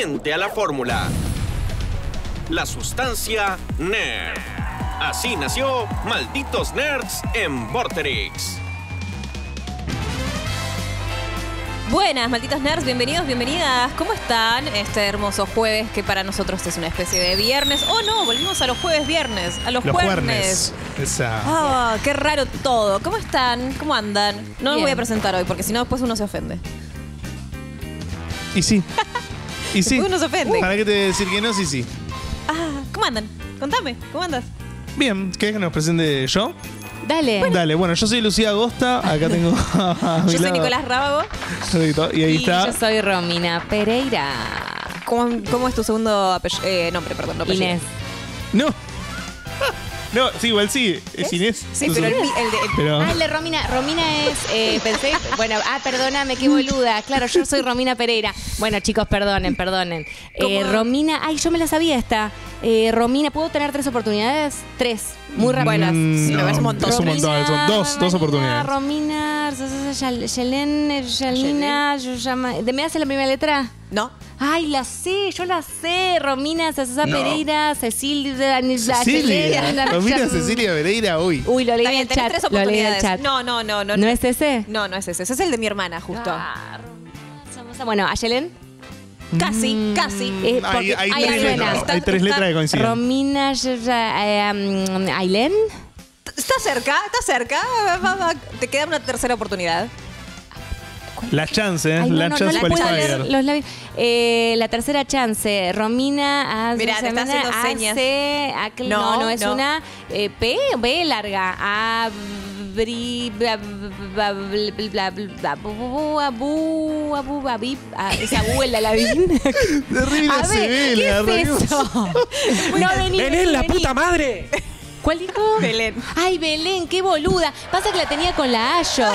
ingrediente a la fórmula: la sustancia nerd. Así nació Malditos Nerds en Vorterix. Buenas, malditos nerds, bienvenidos, bienvenidas. ¿Cómo están este hermoso jueves que para nosotros es una especie de viernes? Oh no, volvimos a los jueves viernes, a los jueves. Esa. Qué raro todo. ¿Cómo están? ¿Cómo andan? No me voy a presentar hoy porque si no después uno se ofende. Y sí. Y sí. Después uno se ofende. ¿Para qué te decir que no? Sí, sí. ¿Cómo andan? Contame, ¿cómo andas? Bien, ¿querés que nos presente yo? Dale. Dale, bueno, yo soy Lucía Agosta. Acá tengo a mi Yo soy lado. Nicolás Rábago. Y ahí Y está. yo soy Romina Pereira. ¿Cómo es tu segundo nombre? Perdón, no apellido. Inés. No. No, sí, igual sí. Es Inés. Sí, pero el de... Pero- Ah, el de Romina. Romina es, pensé, bueno, perdóname, qué boluda. Claro, yo soy Romina Pereira. Bueno, chicos, perdonen. ¿Cómo? Romina, yo me la sabía esta. Romina, ¿puedo tener 3 oportunidades? 3. Muy rápidas. Sí, me parece un montón. Es un montón, son dos oportunidades. Romina, Yelena, ¿me hace la primera letra? No. Ay, yo la sé. Romina, César No. Pereira, Cecilia. Romina Cecilia Pereira, uy. Uy, lo leí Está en bien, el tenés chat. 3 Lo leí en el oportunidades. chat. No. ¿No es ese? No, no es ese. Ese es el de mi hermana, justo. Bueno, ¿Ayelen? Casi. Hay tres letras que coinciden. Romina, Ailén. Está cerca. Va. Te queda una tercera oportunidad. La chance, ¿eh? Ay, no, La no chance la puedo qualifier. leer los labios. La tercera chance. Romina. Mirá, te está haciendo señas. No es No. una P, B larga. Esa abuela la vi. Terrible A se ver, ve, ¿qué la es verdad. eso? No, vení. ¡Belén, la vení. puta madre! ¿Cuál dijo? Belén. Ay, Belén, qué boluda. Pasa que la tenía con la Ayo.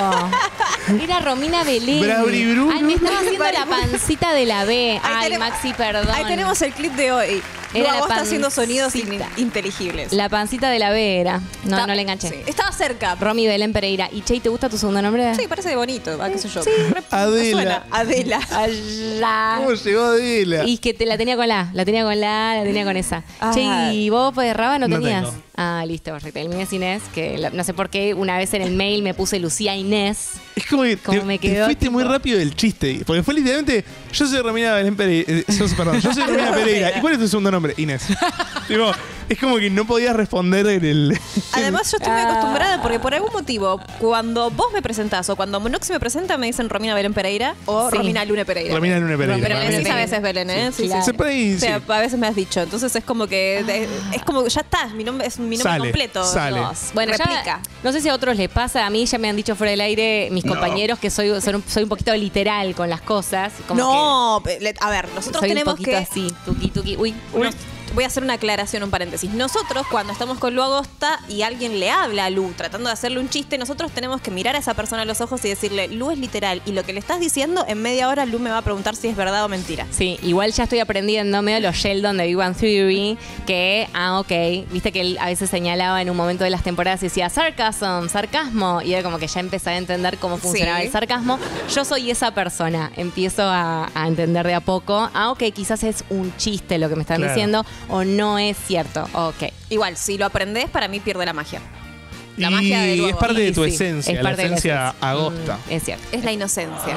Era Romina Belén. Brabribru. Ay, me estaba haciendo la pancita de la B. Ay, tenemos- Maxi, perdón. Ahí tenemos el clip de hoy. Era Luego la está haciendo sonidos pancita. inteligibles. La pancita de la B era. No le enganché. Sí. Estaba cerca. Romy Belén Pereira. ¿Y Che, te gusta tu segundo nombre? Sí, parece bonito. Qué sé yo. Adela. Suena. Adela. Allá. ¿Cómo llegó Adela? Y que la tenía con la tenía con esa. Ah. Che, ¿y vos de Raba no No tenías? tengo. Ah, listo, perfecto. El mío es Inés, que no sé por qué una vez en el mail me puse Lucía Inés. Es como que ¿Cómo me te quedó, fuiste tipo? muy rápido del chiste. Porque fue literalmente, yo soy Romina Belén Pereira. Yo soy Romina Pereira. ¿Y cuál es tu segundo nombre? Inés. Tipo, es como que no podías responder en el... Además, yo estoy muy acostumbrada porque por algún motivo, cuando vos me presentás o cuando Monoxi me presenta, me dicen Romina Belén Pereira o Sí. Romina Lune Pereira. Romina Lune Pereira. Pero me Romina decís a Lune veces Belén, ¿eh? Sí, claro. Se puede ir, O sea, sí. a veces me has dicho. Entonces es como que es como que ya está, mi nombre es mi nombre Sale, completo. sale. Bueno, Replica. ya, no sé si a otros les pasa, a mí ya me han dicho fuera del aire mis compañeros que soy un poquito literal con las cosas. Como No, a ver, que nosotros soy tenemos un poquito que... así, tuki. Uy. Voy a hacer una aclaración, un paréntesis. Nosotros, cuando estamos con Lu Agosta y alguien le habla a Lu tratando de hacerle un chiste, nosotros tenemos que mirar a esa persona a los ojos y decirle, Lu es literal. Y lo que le estás diciendo, en media hora Lu me va a preguntar si es verdad o mentira. Sí, igual ya estoy aprendiendo medio los Sheldon de Big Bang Theory, que, ok, viste que él a veces señalaba en un momento de las temporadas y decía sarcasmo, y era como que ya empecé a entender cómo funcionaba Sí. el sarcasmo. Yo soy esa persona, empiezo a entender de a poco, ok, quizás es un chiste lo que me están Claro. diciendo, o no es cierto, ok. Igual, si lo aprendes, para mí pierde la magia. La y magia de Lu es parte de tu Sí, esencia, es la parte de la esencia esencia. agosta. Es cierto. Es la inocencia.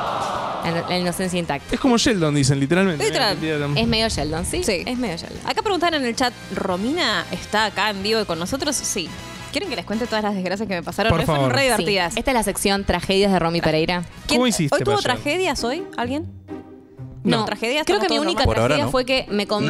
La inocencia intacta. Es como Sheldon, dicen, literalmente. Literal. Es medio Sheldon, ¿sí? Sí. Es medio Sheldon. Acá preguntaron en el chat, ¿Romina está acá en vivo con nosotros? Sí. ¿Quieren que les cuente todas las desgracias que me pasaron? Por Fueron favor. re Sí. divertidas. Esta es la sección Tragedias de Romy Pereira. ¿Cómo hiciste ¿Hoy tuvo para llegar? tragedias hoy? ¿Alguien? No, ¿Tragedias? creo que mi ¿Estamos única todos Por ahora tragedia no. fue que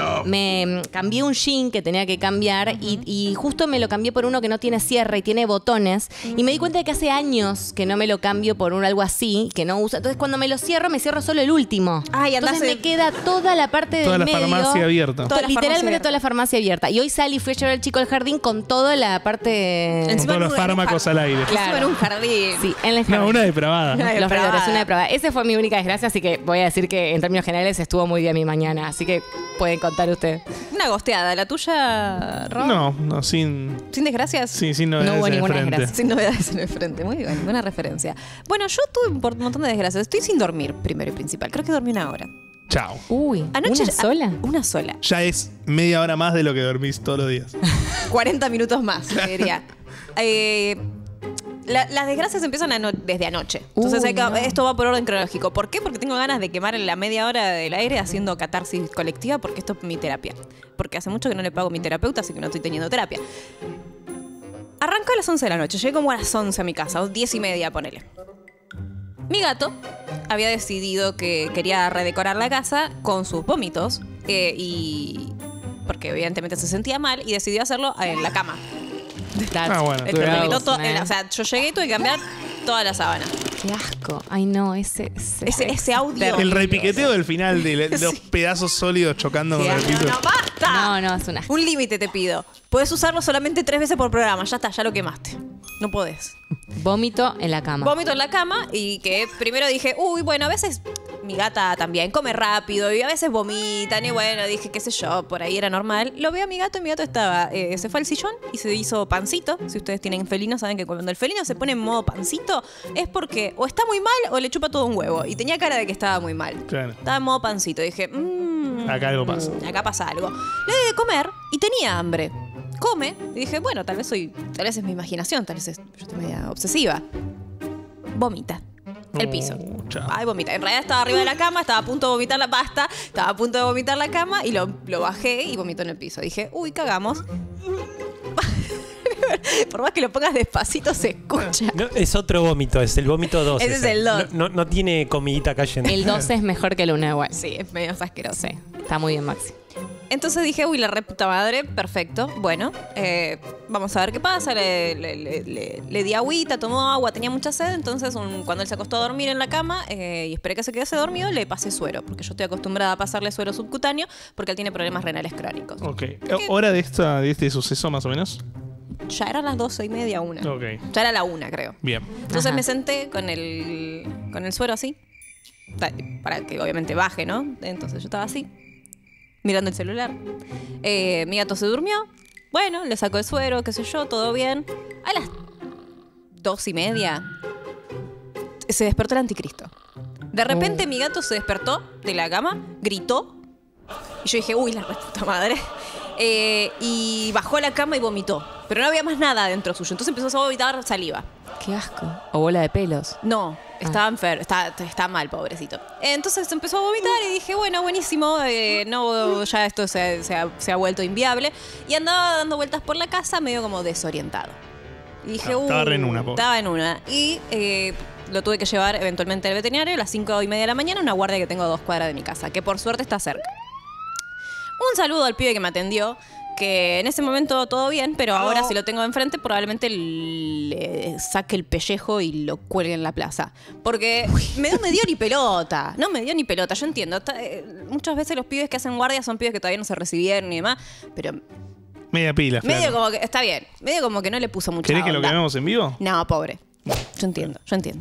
me cambié un jean que tenía que cambiar y justo me lo cambié por uno que no tiene cierre y tiene botones. Y me di cuenta de que hace años que no me lo cambio por algo así, que no uso. Entonces cuando me lo cierro, me cierro solo el último. Ay, andás Entonces en- me queda toda la parte del Toda la medio. farmacia abierta. Toda la farmacia Literalmente abierta. toda la farmacia abierta. Y hoy salí, fui a llevar al chico al jardín con toda la parte... Con Encima todos los en un fármacos al aire. Claro. Encima en un jardín. Sí, en el jardín. No, una depravada. Una Los depravada. regadores, una depravada. Esa fue mi única desgracia, así que voy a decir que en términos generales estuvo muy bien mi mañana. Así que pueden contar ustedes. Una gosteada. ¿La tuya, Rob? No, sin ¿Sin desgracias? novedades hubo en el ninguna frente. desgracia. Sin novedades en el frente. Muy bien, buena referencia. Bueno, yo tuve un montón de desgracias. Estoy sin dormir, primero y principal. Creo que dormí una hora. Chao. Uy, Anoche ¿una sola? Una sola. Ya es media hora más de lo que dormís todos los días. 40 minutos más, te diría. Las desgracias empiezan desde anoche. Entonces esto va por orden cronológico. ¿Por qué? Porque tengo ganas de quemar la media hora del aire haciendo catarsis colectiva, porque esto es mi terapia. Porque hace mucho que no le pago a mi terapeuta, así que no estoy teniendo terapia. Arrancó a las 11 de la noche. Llegué como a las 11 a mi casa, o 10:30, ponele. Mi gato había decidido que quería redecorar la casa con sus vómitos porque evidentemente se sentía mal y decidió hacerlo en la cama. Bueno. O sea, yo llegué y tuve que cambiar toda la sábana. Qué asco. Ay, no, ese audio. El repiqueteo del final de los pedazos sólidos chocando con el piso. No, basta. No, es una... Un límite te pido. Podés usarlo solamente 3 veces por programa. Ya está, ya lo quemaste. No podés. Vómito en la cama. Vómito en la cama y que primero dije, bueno, a veces mi gata también come rápido y a veces vomitan y bueno, dije, qué sé yo, por ahí era normal. Lo veo a mi gato y mi gato estaba, se fue al sillón y se hizo pancito. Si ustedes tienen felinos saben que cuando el felino se pone en modo pancito es porque o está muy mal o le chupa todo un huevo. Y tenía cara de que estaba muy mal. Claro. Estaba en modo pancito. Dije, acá algo pasa. Acá pasa algo. Le di de comer y tenía hambre. Come y dije, bueno, tal vez es mi imaginación, tal vez yo estoy media obsesiva. Vomita. El piso. Chao. Ay, vomita. En realidad estaba arriba de la cama, estaba a punto de vomitar la pasta, estaba a punto de vomitar la cama y lo bajé y vomitó en el piso. Dije, cagamos. Por más que lo pongas despacito, se escucha. No, es otro vómito, es el vómito 2. Ese es el 2. No tiene comidita cayendo. El 12 es mejor que el 1 igual. Sí, es medio asqueroso. Sí, está muy bien, Maxi. Entonces dije, la re puta madre, perfecto. Bueno, vamos a ver qué pasa. Le di agüita, tomó agua, tenía mucha sed. Entonces, cuando él se acostó a dormir en la cama y esperé que se quedase dormido, le pasé suero. Porque yo estoy acostumbrada a pasarle suero subcutáneo porque él tiene problemas renales crónicos. Ok. ¿Hora de este suceso, más o menos? Ya eran las 12:30, 1. Ok. Ya era la 1, creo. Bien. Entonces Ajá. me senté con el suero así. Para que obviamente baje, ¿no? Entonces yo estaba así, mirando el celular. Mi gato se durmió. Bueno, le sacó el suero, qué sé yo, todo bien. A las 2:30 se despertó el anticristo. De repente mi gato se despertó de la cama, gritó. Y yo dije, la re puta madre. Y bajó a la cama y vomitó. Pero no había más nada dentro suyo. Entonces empezó a vomitar saliva. Qué asco. O bola de pelos. No, estaba enfermo, está mal, pobrecito. Entonces empezó a vomitar y dije, buenísimo, ya esto se ha vuelto inviable. Y andaba dando vueltas por la casa medio como desorientado. Y dije, estaba re en una, pobre. Estaba en una. Y lo tuve que llevar eventualmente al veterinario a las 5:30 de la mañana, una guardia que tengo a 2 cuadras de mi casa, que por suerte está cerca. Un saludo al pibe que me atendió, que en ese momento todo bien, pero ahora si lo tengo enfrente probablemente le saque el pellejo y lo cuelgue en la plaza. Porque me dio ni pelota. No me dio ni pelota, yo entiendo. Muchas veces los pibes que hacen guardia son pibes que todavía no se recibieron y demás, pero Media pila, medio flaco. como que, está bien, medio como que no le puso mucha ¿Querés que lo onda. quememos en vivo? No, pobre. Yo entiendo.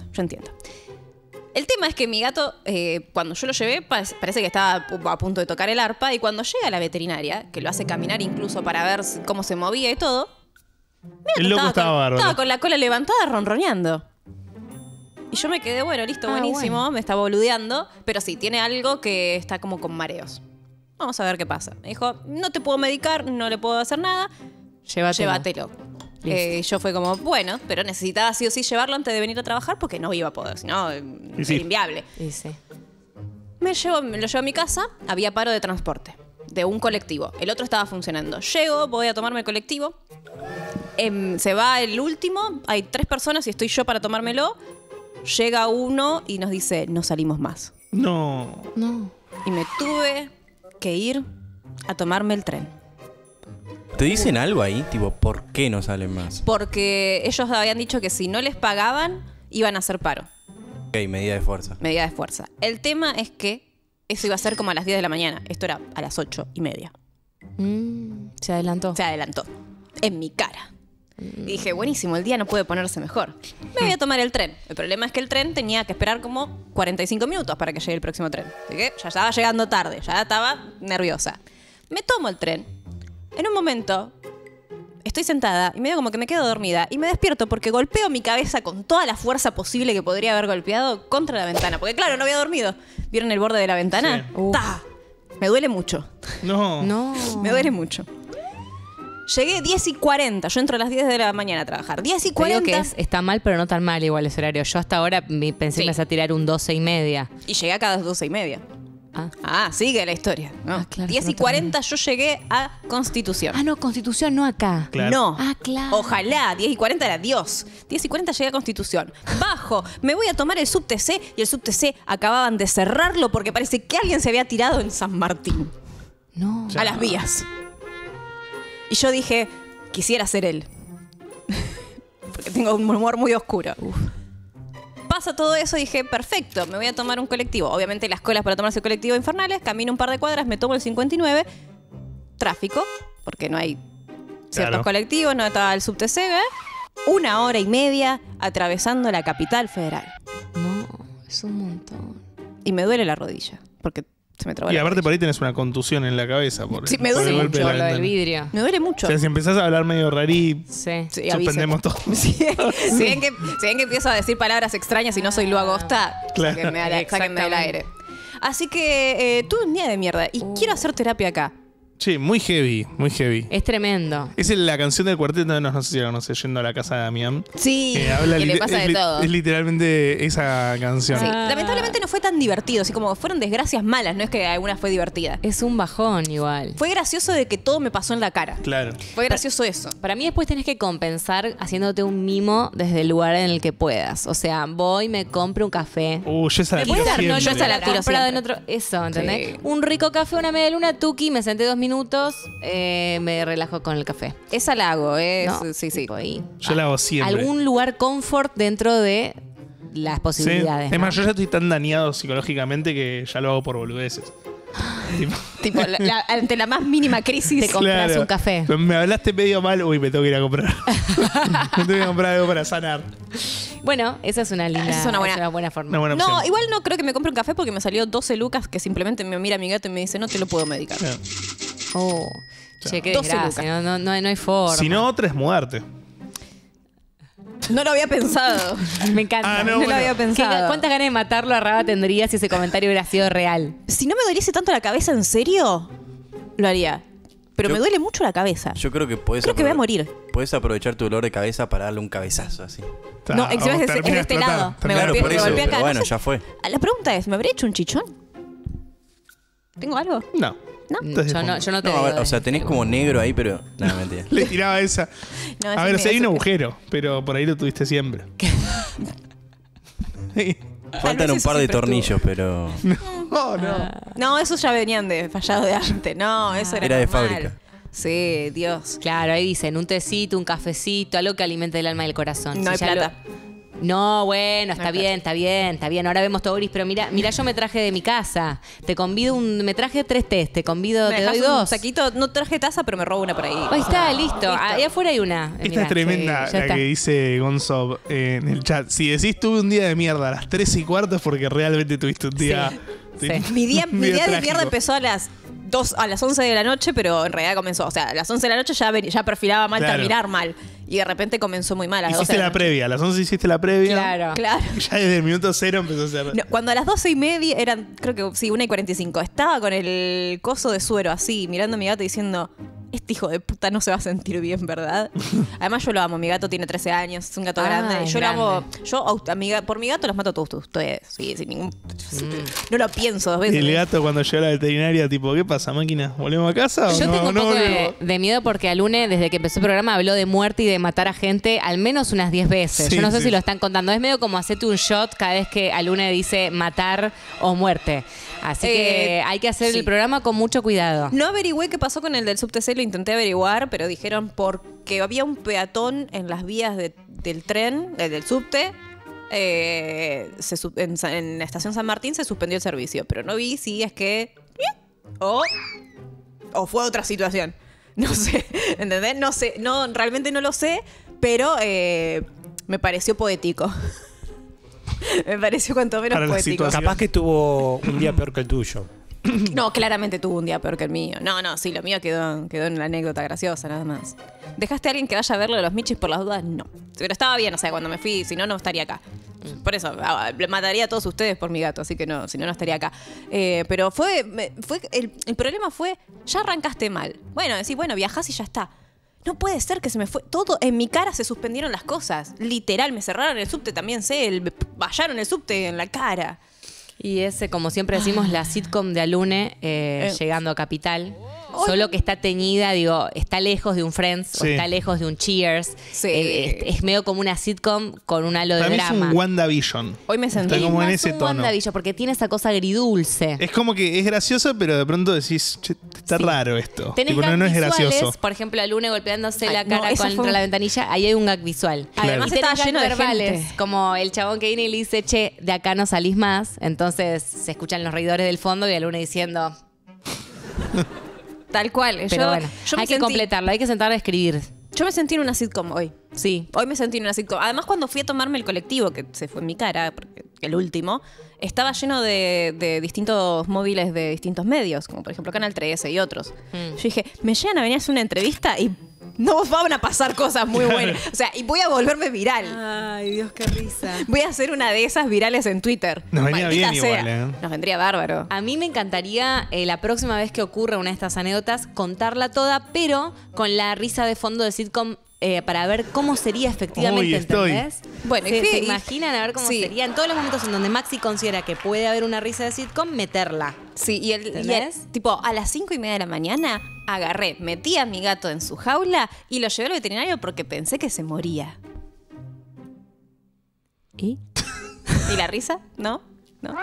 El tema es que mi gato, cuando yo lo llevé, parece que estaba a punto de tocar el arpa. Y cuando llega a la veterinaria, que lo hace caminar incluso para ver cómo se movía y todo, El loco estaba bárbaro. estaba con la cola levantada ronroneando. Y yo me quedé, listo, buenísimo, bueno. me está boludeando. Pero sí, tiene algo que está como con mareos. Vamos a ver qué pasa. Me dijo, no te puedo medicar, no le puedo hacer nada. Llévatelo. Yo fue como, bueno, pero necesitaba sí o sí llevarlo antes de venir a trabajar porque no iba a poder, si no, era inviable. Sí. Me lo llevo a mi casa, había paro de transporte de un colectivo. El otro estaba funcionando. Llego, voy a tomarme el colectivo. Se va el último, hay 3 personas y estoy yo para tomármelo. Llega uno y nos dice, no salimos más. No. Y me tuve que ir a tomarme el tren. ¿Te dicen algo ahí? Tipo, ¿por qué no salen más? Porque ellos habían dicho que si no les pagaban, iban a hacer paro. Ok, medida de fuerza. Medida de fuerza. El tema es que eso iba a ser como a las 10 de la mañana. Esto era a las 8:30. Se adelantó. Se adelantó. En mi cara. Y dije, buenísimo, el día no puede ponerse mejor. Me voy a tomar el tren. El problema es que el tren tenía que esperar como 45 minutos para que llegue el próximo tren. Así que ya estaba llegando tarde, ya estaba nerviosa. Me tomo el tren. En un momento estoy sentada y medio como que me quedo dormida y me despierto porque golpeo mi cabeza con toda la fuerza posible que podría haber golpeado contra la ventana. Porque claro, no había dormido. ¿Vieron el borde de la ventana? Sí. ¡Ta! Me duele mucho. No. No. Me duele mucho. Llegué 10:40. Yo entro a las 10 de la mañana a trabajar. 10:40. Te digo que está mal, pero no tan mal igual ese horario. Yo hasta ahora pensé que me ibas a tirar un 12:30. Y llegué acá a las 12:30. Ah. Sigue la historia. ¿no? Ah, claro, 10:40 yo llegué a Constitución. Ah, no, Constitución, no acá. Claro. No. Ah, claro. Ojalá. 10:40 era Dios. 10:40 llegué a Constitución. Bajo. Me voy a tomar el subte C y el subte C acababan de cerrarlo porque parece que alguien se había tirado en San Martín. No. A las vías. Y yo dije, quisiera ser él. Porque tengo un humor muy oscuro. Pasa todo eso y dije, perfecto, me voy a tomar un colectivo. Obviamente las colas para tomarse el colectivo infernales. Camino un par de cuadras, me tomo el 59. Tráfico, porque no hay ciertos Claro. colectivos, no estaba el subte C. 1 hora y media atravesando la capital federal. No, es un montón. Y me duele la rodilla, porque se me trabó Y la aparte rodilla. por ahí tenés una contusión en la cabeza. Sí, me por duele el golpe de Mucho la lo del ventana. vidrio. Me duele mucho. O sea, si empezás a hablar medio rarí, Sí. Sí, suspendemos todo. Si ven que empiezo a decir palabras extrañas y no soy Lu Agosta, Claro. sáquenme del Exactamente. aire. Así que tuve un día de mierda y quiero hacer terapia acá. Sí, muy heavy, muy heavy. Es tremendo. Es la canción del cuarteto, no sé si la conoces, Yendo a la casa de Damián. Sí, Habla que le lite- pasa es de li- todo. Es literalmente esa canción. Sí. Lamentablemente no fue tan divertido, así como fueron desgracias malas, no es que alguna fue divertida. Es un bajón igual. Fue gracioso de que todo me pasó en la cara. Claro. Fue gracioso eso. Para mí después tenés que compensar haciéndote un mimo desde el lugar en el que puedas. O sea, voy, me compro un café. Yo esa la ¿Me puedes tiro dar? No, siempre. yo esa la tiro comprado en siempre. otro. Eso, ¿entendés? Sí. Un rico café, una media luna, tuki, me senté 2 minutos, me relajo con el café. Esa la hago, No, sí. tipo ahí. Yo la hago siempre. Algún lugar confort dentro de las Sí. posibilidades. Es ¿no? más, yo ya estoy tan dañado psicológicamente que ya lo hago por boludeces. Tipo, Tipo, ante la más mínima crisis. Te compras un café. Me hablaste medio mal, uy, me tengo que ir a comprar. Me tengo que comprar algo para sanar. Bueno, esa es una linda, Esa es una buena- forma. Una buena No, opción. igual no creo que me compre un café porque me salió 12 lucas que simplemente me mira mi gato y me dice, no te lo puedo medicar. Claro. Oh, che, qué 12 desgracia. No hay forma. Si no, otra es mudarte. No lo había pensado. Me encanta. Ah, no, No bueno. lo había pensado. ¿Cuántas ganas de matarlo a Raba tendría si ese comentario hubiera sido real? Si no me doliese tanto la cabeza, ¿en serio? Lo haría. Pero Yo- me duele mucho la cabeza. Yo creo que puedes Creo que voy a morir. Puedes aprovechar tu dolor de cabeza para darle un cabezazo así. No, encima es de termina este explotar, lado. Me termina Claro, golpeé- por me eso, golpeé acá. pero No bueno, sé. ya fue. La pregunta es, ¿me habré hecho un chichón? ¿Tengo algo? No. ¿No? Entonces, Yo no te No, digo a ver, o sea, de- tenés como negro ahí, pero. No, mentira. Le tiraba esa. No, A eso ver, me- si hay un eso- agujero, pero por ahí lo tuviste siempre. Sí. Faltan un eso par de siempre tornillos, pero. Oh, no. No, esos ya venían de fallado de antes. No, eso era Era de normal. fábrica. Sí, Dios. Claro, ahí dicen un tecito, un cafecito, algo que alimente el alma y el corazón. No hay Si ya plata. No, bueno, está hay bien, está bien, está bien. Ahora vemos todo gris, pero mira, yo me traje de mi casa. Te convido me traje 3 tés, te convido, ¿Me te doy dejás un 2. saquito? No traje taza, pero me robo una por ahí. Ahí está, listo. Ahí afuera hay una. Esta Mirá, es tremenda, sí, ya la está. que dice Gonzo en el chat. Si decís tuve un día de mierda a las 3:15 es porque realmente tuviste un día. Sí. Mi día, un mi día de trágico. mierda empezó a las 11 de la noche, pero en realidad comenzó. O sea, a las 11 de la noche ya perfilaba mal, Claro. terminar mal. Y de repente comenzó muy mal. A las 12 Hiciste de la noche. previa, a las 11 hiciste la previa. Claro. Claro. Ya desde el minuto 0 empezó a ser. No, cuando a las 12:30 eran, creo que sí, 1:45, estaba con el coso de suero así, mirando a mi gato diciendo, este hijo de puta no se va a sentir bien, ¿verdad? Además yo lo amo, mi gato tiene 13 años, es un gato Ah, grande. es Yo lo amo, grande. por mi gato los mato a todos ustedes, sí, sin ningún... No lo pienso 2 veces. Y el gato cuando llegó a la veterinaria, tipo, ¿qué pasa, máquina? ¿Volvemos a casa o Yo no? tengo un No poco volvemos. de miedo porque Alune, desde que empezó el programa, habló de muerte y de matar a gente al menos unas 10 veces. Sí, Yo no sé sí. si lo están contando. Es medio como hacerte un shot cada vez que Alune dice matar o muerte. Así que hay que hacer sí. el programa con mucho cuidado. No averigüé qué pasó con el del subte C, lo intenté averiguar, pero dijeron porque había un peatón en las vías del tren, del subte. En la estación San Martín se suspendió el servicio, pero no vi si es que... O fue otra situación. No sé, ¿entendés? No sé, no, realmente no lo sé, pero me pareció poético. Me pareció cuanto menos Para la poético. situación. Capaz que tuvo un día peor que el tuyo. No, claramente tuvo un día peor que el mío. No, sí, lo mío quedó en la anécdota graciosa, nada más. ¿Dejaste a alguien que vaya a verlo de los Michis por las dudas? No. Pero estaba bien, o sea, cuando me fui, si no, no estaría acá. Por eso, mataría a todos ustedes por mi gato, así que no, si no, no estaría acá. Pero el problema fue, ya arrancaste mal. Bueno, decís, bueno, viajás y ya está. No puede ser que se me fue todo. En mi cara se suspendieron las cosas. Literal, me cerraron el subte, también vallaron el subte en la cara. Y ese, como siempre decimos, la sitcom de Alune llegando a Capital. Solo que está teñida, digo, está lejos de un Friends o está lejos de un Cheers. Sí. Es medio como una sitcom con un halo de Para mí drama. es un WandaVision. Hoy me sentí Está como en más ese un tono. WandaVision, porque tiene esa cosa agridulce. Es como que es graciosa, pero de pronto decís, che, está raro esto. Tenés Tipo, gag no es visuales, gracioso. por ejemplo, Alune golpeándose Ay, la no, cara esa contra fue- la ventanilla, ahí hay un gag visual. Además Y tenés estaba gag lleno de verbales, gente. como el chabón que viene y le dice, che, de acá no salís más. Entonces se escuchan los reidores del fondo y Alune diciendo, tal cual. pero bueno, yo me hay que sentí- completarlo, hay que sentar a escribir. Yo me sentí en una sitcom hoy. Sí. Hoy me sentí en una sitcom. Además, cuando fui a tomarme el colectivo, que se fue en mi cara, porque el último, estaba lleno de distintos móviles de distintos medios, como por ejemplo Canal 13 y otros. Yo dije, me llegan a venir a hacer una entrevista y no van a pasar cosas muy buenas. O sea, y voy a volverme viral. Ay, Dios, qué risa. Voy a hacer una de esas virales en Twitter. Nos venía Maldita bien sea. igual, ¿eh? Nos vendría bárbaro. A mí me encantaría la próxima vez que ocurra una de estas anécdotas contarla toda, pero con la risa de fondo de sitcom para ver cómo sería efectivamente, Uy, estoy. ¿entendés? Bueno, ¿Se y- imaginan a ver cómo sí. sería? En todos los momentos en donde Maxi considera que puede haber una risa de sitcom, meterla. Sí, ¿Entendés? tipo, a las 5:30 de la mañana agarré, metí a mi gato en su jaula y lo llevé al veterinario porque pensé que se moría. ¿Y? ¿Y la risa? ¿No? ¿No?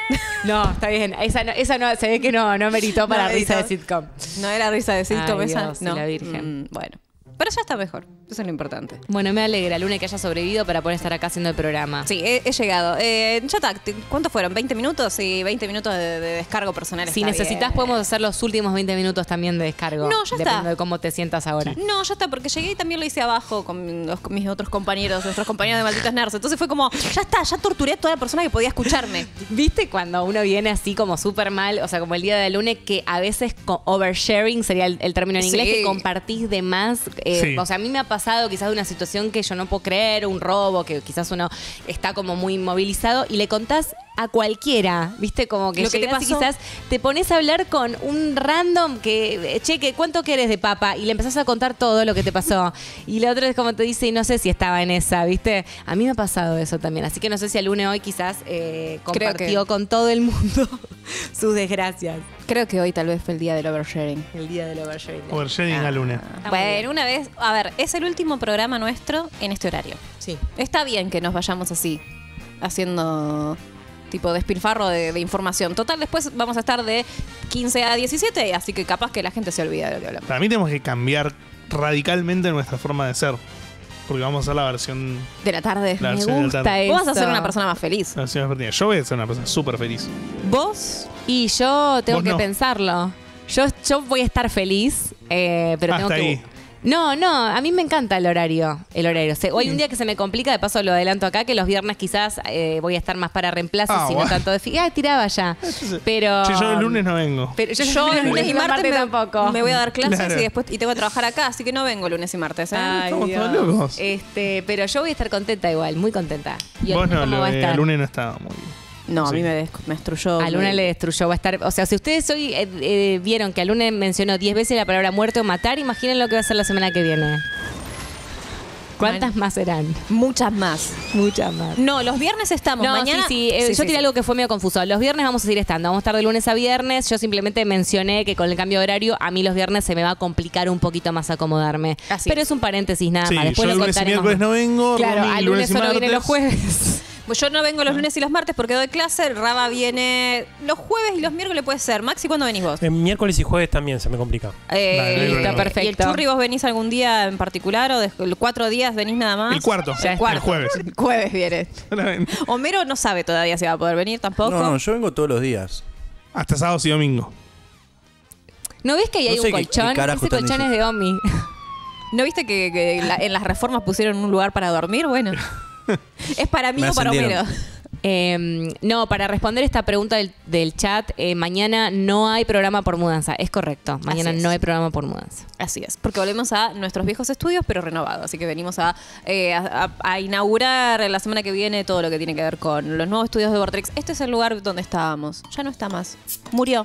No, está bien. Esa no, se ve que no meritó para No risa meritó. de sitcom. ¿No era risa de sitcom Ay, esa? Dios, y No. la Virgen. Bueno. Pero ya está mejor. Eso es lo importante. Bueno, me alegra, Lune, que haya sobrevivido para poder estar acá haciendo el programa. Sí, he llegado. Ya está. ¿Cuántos fueron? ¿20 minutos? Sí, 20 minutos de descargo personal. Si está necesitas, bien. podemos hacer los últimos 20 minutos también de descargo. No, ya está. Dependiendo de cómo te sientas ahora. No, ya está, porque llegué y también lo hice abajo con mis otros compañeros, nuestros compañeros de Malditos Nerds. Entonces fue como, ya está, ya torturé a toda la persona que podía escucharme. ¿Viste cuando uno viene así como súper mal? O sea, como el día de lunes, que a veces oversharing sería el término en inglés, Sí. que compartís de más. Sí. O sea, a mí me ha pasado quizás de una situación que yo no puedo creer, un robo, que quizás uno está como muy inmovilizado y le contás a cualquiera, ¿viste? Como que Lo que te llegás y pasó. quizás te pones a hablar con un random que, che, ¿cuánto querés de papa? Y le empezás a contar todo lo que te pasó. Y la otra es como te dice, y no sé si estaba en esa, ¿viste? A mí me ha pasado eso también. Así que no sé si el lunes hoy quizás compartió con todo el mundo sus desgracias. Creo que hoy tal vez fue el día del oversharing. El día del oversharing. Oversharing a Luna. Está muy bien. Bueno, una vez, a ver, es el último programa nuestro en este horario. Sí. Está bien que nos vayamos así, haciendo tipo despilfarro de información. Total, después vamos a estar de 15 a 17, así que capaz que la gente se olvida de lo que hablamos. Para mí tenemos que cambiar radicalmente nuestra forma de ser. Porque vamos a hacer la versión, De la tarde. la Me versión de la gusta tarde. eso. Vos vas a ser una persona más feliz. La versión vespertina. Yo voy a ser una persona súper feliz. Vos, Y yo tengo Vos que no. pensarlo. Yo voy a estar feliz, pero tengo Hasta que... ahí. No, a mí me encanta el horario. Hoy un día que se me complica, de paso lo adelanto acá, que los viernes quizás voy a estar más para reemplazos y no bueno. tanto de... tiraba ya. Pero... Che, yo el lunes no vengo. Pero yo lunes y martes tampoco. me voy a dar clases Claro. y después tengo que trabajar acá, así que no vengo lunes y martes. ¿eh? Ay, Estamos Dios. todos locos. Pero yo voy a estar contenta igual, muy contenta. ¿Y Vos no, cómo va a estar? el lunes no estaba muy bien. No, a Sí. mí me destruyó. A Luna le destruyó, va a estar... O sea, si ustedes hoy vieron que a Luna mencionó 10 veces la palabra muerte o matar, imaginen lo que va a ser la semana que viene. ¿Cuántas más serán? Muchas más. Muchas más. No, los viernes estamos. No, Mañana. sí. Yo tiré algo que fue medio confuso. Los viernes vamos a seguir estando. Vamos a estar de lunes a viernes. Yo simplemente mencioné que con el cambio de horario, a mí los viernes se me va a complicar un poquito más acomodarme. Así Pero es. es un paréntesis nada Sí, más. Después yo lo lunes y contaremos. miércoles no vengo. Claro, Romy, al lunes y solo viene los martes. jueves. Pues yo no vengo los lunes y los martes porque doy clase. Raba viene los jueves y los miércoles puede ser. Maxi, ¿cuándo venís vos? Miércoles y jueves también se me complica. Vale, Listo, bueno. perfecto. ¿Y el Churri vos venís algún día en particular o 4 días venís nada más? El cuarto. Ya está. El jueves. Jueves viene. Homero no sabe todavía si va a poder venir tampoco. No, yo vengo todos los días. Hasta sábados y domingo. ¿No ves que ahí hay No sé un qué colchón? carajo Ese están colchón es de Omi. ¿No viste que en las reformas pusieron un lugar para dormir? Bueno. ¿Es para mí Me o para ascendieron. Homero? No, para responder esta pregunta del chat, mañana no hay programa por mudanza. Es correcto, mañana Así es. no hay programa por mudanza. Así es, porque volvemos a nuestros viejos estudios, pero renovados. Así que venimos a inaugurar la semana que viene todo lo que tiene que ver con los nuevos estudios de Vortex. Este es el lugar donde estábamos. Ya no está más. Murió.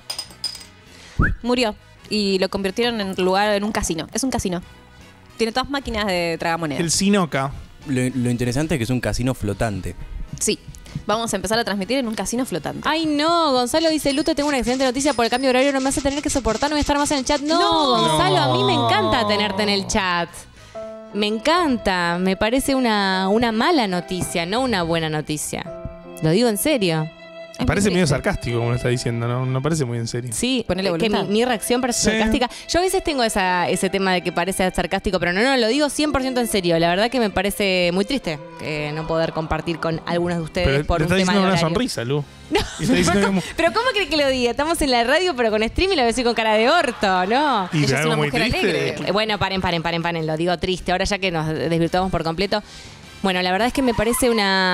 Y lo convirtieron en un casino. Es un casino. Tiene todas máquinas de tragamonedas. El Sinoca. Lo interesante es que es un casino flotante. Sí. Vamos a empezar a transmitir en un casino flotante. Ay, no, Gonzalo dice, Lu, te tengo una excelente noticia por el cambio de horario, no me hace tener que soportar, no voy a estar más en el chat. No, Gonzalo, a mí me encanta tenerte en el chat. Me encanta, me parece una mala noticia, no una buena noticia. Lo digo en serio. Es Parece muy medio triste. sarcástico como lo está diciendo, ¿no? No parece muy en serio. Sí, Ponele que voluntad. mi reacción parece Sí. sarcástica. Yo a veces tengo ese tema de que parece sarcástico, pero no, lo digo 100% en serio. La verdad que me parece muy triste no poder compartir con algunos de ustedes Pero por te un está tema de diciendo una horario. sonrisa, Lu. Y está diciendo como... Pero ¿cómo cree que lo diga? Estamos en la radio, pero con stream y lo voy a decir con cara de orto, ¿no? Y Ella es algo una muy mujer triste. alegre. Bueno, paren, lo digo triste. Ahora ya que nos desvirtuamos por completo. Bueno, la verdad es que me parece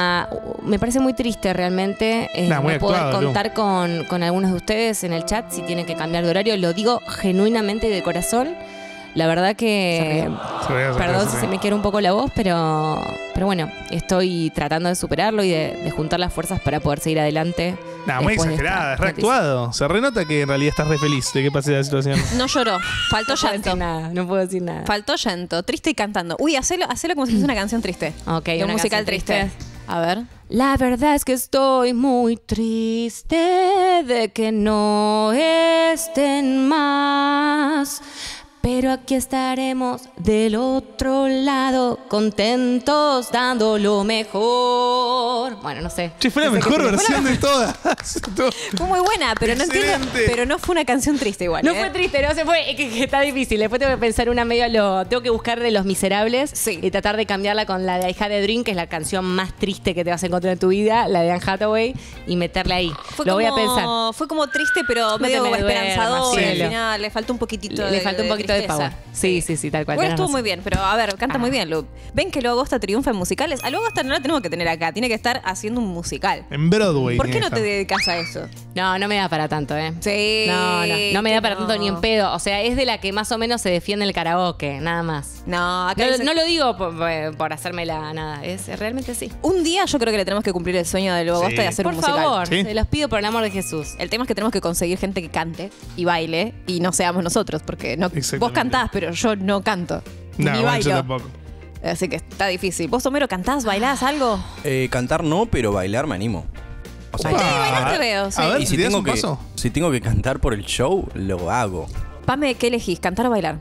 muy triste realmente. Nah, muy no poder actuado, Lu. contar con algunos de ustedes en el chat si tienen que cambiar de horario. Lo digo genuinamente y de corazón. La verdad que... Perdón si se me quiere un poco la voz, pero bueno, estoy tratando de superarlo y de juntar las fuerzas para poder seguir adelante. Nah, muy después de exagerada, es esta noticia. reactuado. Se renota que en realidad estás re feliz de que pase la situación. No lloró. Faltó No puedo llanto. decir nada, no puedo decir nada. Faltó llanto. Triste y cantando. Uy, hacelo como si fuese una canción triste. Ok, De un una musical canción triste. A ver. La verdad es que estoy muy triste de que no estén más. Pero aquí estaremos del otro lado, contentos, dando lo mejor. Bueno, no sé. Che, fue la No sé qué mejor se- versión de todas. Fue muy buena, pero no entiendo. Excelente. Pero no fue una canción triste igual. No ¿eh? fue triste, no se fue. Es que está difícil. Después tengo que pensar una medio tengo que buscar de Los Miserables Sí. y tratar de cambiarla con la de I Had a Dream, que es la canción más triste que te vas a encontrar en tu vida, la de Anne Hathaway, y meterla ahí. Lo voy a pensar. Fue como triste, pero No medio te me como duermas, esperanzador. cielo. Al final le faltó un poquitito Le falta un poquito de tristeza. power. Sí, tal cual. Igual tenés estuvo razón. muy bien, pero a ver, canta muy bien, Lu. ¿Ven que Lu Agosta triunfa en musicales? A Lu Agosta no la tenemos que tener acá, tiene que estar haciendo un musical. En Broadway. ¿Por qué tiene no que te estar. dedicas a eso? No me da para tanto, ¿eh? Sí. No me da para no. tanto ni en pedo. O sea, es de la que más o menos se defiende el karaoke, nada más. No, acá No, dice- no lo digo por hacérmela nada, es realmente sí. Un día yo creo que le tenemos que cumplir el sueño de Lu Agosta Sí. y hacer Por un musical. favor, Sí. se los pido por el amor de Jesús. El tema es que tenemos que conseguir gente que cante y baile y no seamos nosotros, porque no, Exactamente. vos cantás, pero yo no canto. No, ni bueno, yo bailo. tampoco. Así que está difícil. ¿Vos, Homero, cantás, bailás algo? Cantar no, pero bailar me animo. O sea, Sí, Opa. bailar te veo, sí. A ver, y si ¿tirás tengo, un que, paso? si tengo que cantar por el show, lo hago. Pame, ¿qué elegís? ¿Cantar o bailar?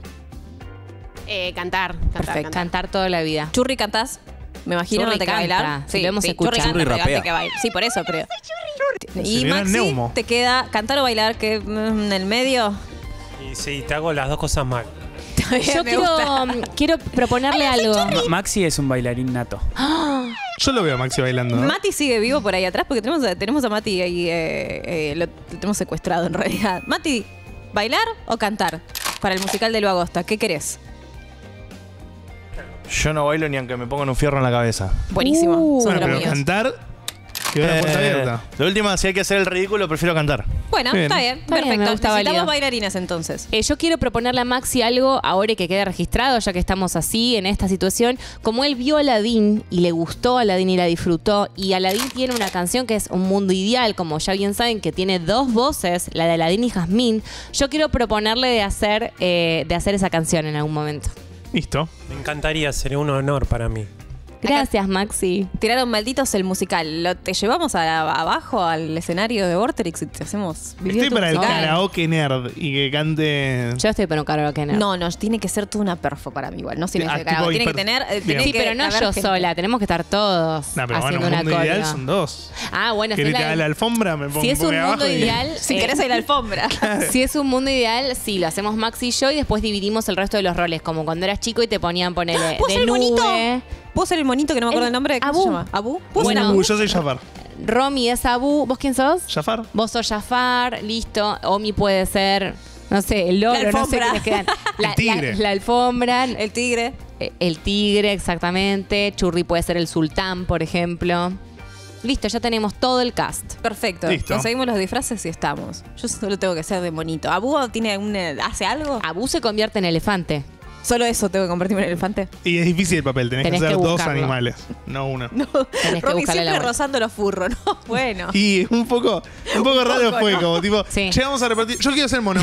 Cantar. Perfecto. Cantar toda la vida. Churri, ¿cantás? Me imagino, Churri no te que canta, bailar. sí, lo hemos escuchado. Churri Churri canta, pero rapea. antes que baile. Sí, por eso, pero. Y Señora Maxi, Neumo. te queda cantar o bailar, que en el medio. Y sí, te hago las dos cosas mal. Yo Me gusta. quiero proponerle algo. Maxi es un bailarín nato. Yo lo veo a Maxi bailando. ¿no? Mati sigue vivo por ahí atrás porque tenemos a Mati ahí, lo tenemos secuestrado en realidad. Mati, ¿bailar o cantar para el musical de Lu Agosta? ¿Qué querés? Yo no bailo ni aunque me pongan un fierro en la cabeza. Buenísimo. Son Bueno, de los pero míos. cantar. Quedó la puerta abierta. De última, si hay que hacer el ridículo, prefiero cantar. Bueno, Bien. está bien, Está bien, perfecto. me gusta, Necesitamos válido. bailarines entonces. Yo quiero proponerle a Maxi algo ahora que quede registrado, ya que estamos así en esta situación. Como él vio Aladdin y le gustó Aladdin y la disfrutó, y Aladdin tiene una canción que es Un Mundo Ideal, como ya bien saben, que tiene dos voces, la de Aladdin y Jazmín. Yo quiero proponerle de hacer esa canción en algún momento. Listo. Me encantaría, sería un honor para mí. Gracias, Maxi. Tiraron malditos el musical. ¿Te llevamos abajo al escenario de Vortex y te hacemos vivir Estoy tu para el musical? karaoke nerd y que cante. Yo estoy para un karaoke nerd. No, tiene que ser toda una perfo para mí igual. No tiene que tipo tiene que tener. Bien. tiene Sí, que pero no haber yo gente. sola, tenemos que estar todos No, pero bueno, haciendo un una mundo ideal coreo. son dos. Ah, bueno, ¿Querés si que haga la alfombra? Me pongo si es un poco mundo abajo y- ideal, Si querés ir a la alfombra. si es un mundo ideal, sí, lo hacemos Maxi y yo y después dividimos el resto de los roles, como cuando eras chico y te ponían ponerle ¿Puedo de ser el monito? nube. ¿Puedo ser el monito que no me acuerdo el nombre? ¿Cómo Abu. se llama? ¿Abu? ¿Puedo Bueno, ser Abu? Yo soy Jafar. Romy es Abu, ¿vos quién sos? ¿Jafar? Vos sos Jafar, listo. Omi puede ser, no sé, el loro, La no sé alfombra. quiénes quedan. El tigre. La alfombra, El tigre. el tigre, exactamente. Churri puede ser el sultán, por ejemplo. Listo, ya tenemos todo el cast. Perfecto. Listo. Conseguimos los disfraces y estamos. Yo solo tengo que ser de monito. ¿Abu hace algo? Abu se convierte en elefante. Solo eso tengo que convertirme en elefante. Y es difícil el papel, tenés que Tenés hacer que dos buscarlo. animales, no uno. Tenés que Romy buscarle la siempre vuelta. rozando los furros, ¿no? Bueno. Y un poco raro poco, fue, ¿no? como tipo, Sí. che, vamos a repartir. Yo quiero ser mono.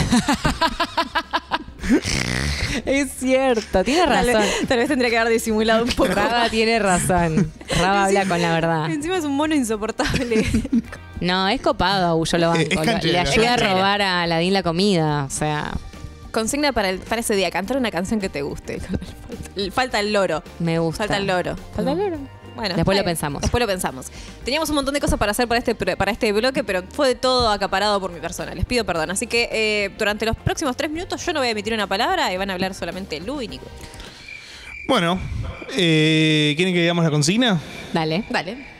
Es cierto, tiene razón. Tal vez tendría que haber disimulado un poco. Raba tiene razón. Raba habla con la verdad. Encima es un mono insoportable. No, es copado, Abu, yo lo banco. Es canchero. Le ayuda a Es canchero. robar a Aladín la comida. O sea, Consigna para ese día, cantar una canción que te guste. Falta el loro. me gusta. Falta el loro. Falta el loro. Bueno, Después está lo bien. pensamos. Después lo pensamos. Teníamos un montón de cosas para hacer para este bloque, pero fue todo acaparado por mi persona. Les pido perdón. Así que durante los próximos 3 minutos yo no voy a emitir una palabra y van a hablar solamente Lu y Nico. Bueno, ¿quieren que digamos la consigna? Dale. Vale.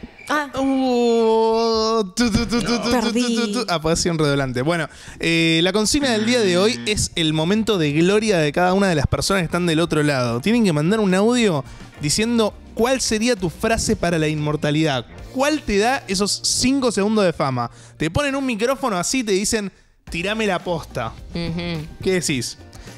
Perdí. Apagación redolante. Bueno, la consigna del día de hoy es el momento de gloria de cada una de las personas que están del otro lado. Tienen que mandar un audio diciendo cuál sería tu frase para la inmortalidad. ¿Cuál te da esos 5 segundos de fama? Te ponen un micrófono así y te dicen, tirame la posta. Ujú. ¿Qué decís?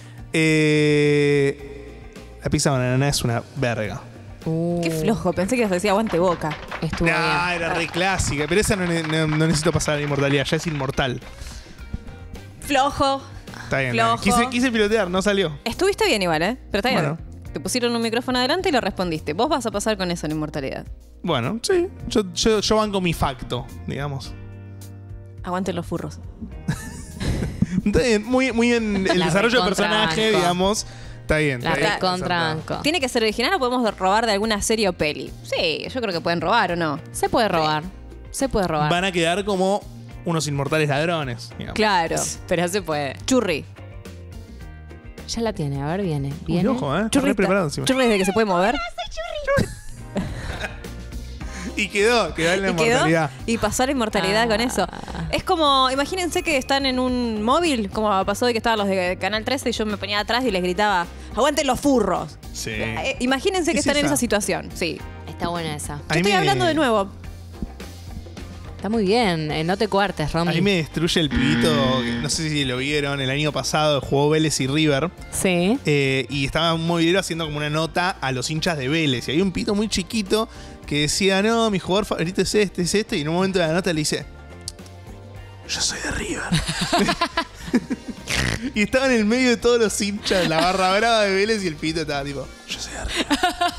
La pizza banana es una verga. Qué flojo. Pensé que os decía aguante boca. Estuvo Nah, bien. era re clásica, pero esa no necesito pasar a la inmortalidad, ya es inmortal. Flojo. Está bien. Flojo. Quise pilotear, no salió. Estuviste bien igual, ¿eh? Pero está bien. Bueno. Te pusieron un micrófono adelante y lo respondiste. Vos vas a pasar con eso en inmortalidad. Bueno, sí. Yo banco mi facto, digamos. Aguanten los furros. Está bien, muy bien el La desarrollo de personaje, recontra digamos. Está bien. La está bien, recontra acertado. banco. ¿Tiene que ser original o podemos robar de alguna serie o peli? Sí, yo creo que pueden robar o no. Se puede robar. Se puede robar. Van a quedar como unos inmortales ladrones, digamos. Claro. Pero se puede. Churri. Ya la tiene, a ver, viene. Uy, Viene. ojo, Está Churri re preparado encima. Churri desde que se puede mover. Y quedó en la Y quedó inmortalidad. y pasó la inmortalidad con eso. Es como, imagínense que están en un móvil, como pasó de que estaban los de Canal 13 y yo me ponía atrás y les gritaba, aguanten los furros. Sí. Imagínense que Es están en esa. esa situación, sí. Está buena esa. A Yo mí estoy me- hablando de nuevo. Está muy bien. No te cuartes, A Romy. mí me destruye el pibito, no sé si lo vieron, el año pasado jugó Vélez y River. Sí. Y estaba un movilero haciendo como una nota a los hinchas de Vélez. Y hay un pito muy chiquito que decía, no, mi jugador favorito es este. Y en un momento de la nota le dice, yo soy de River. Y estaba en el medio de todos los hinchas de la barra brava de Vélez y el pito estaba tipo, yo soy de River.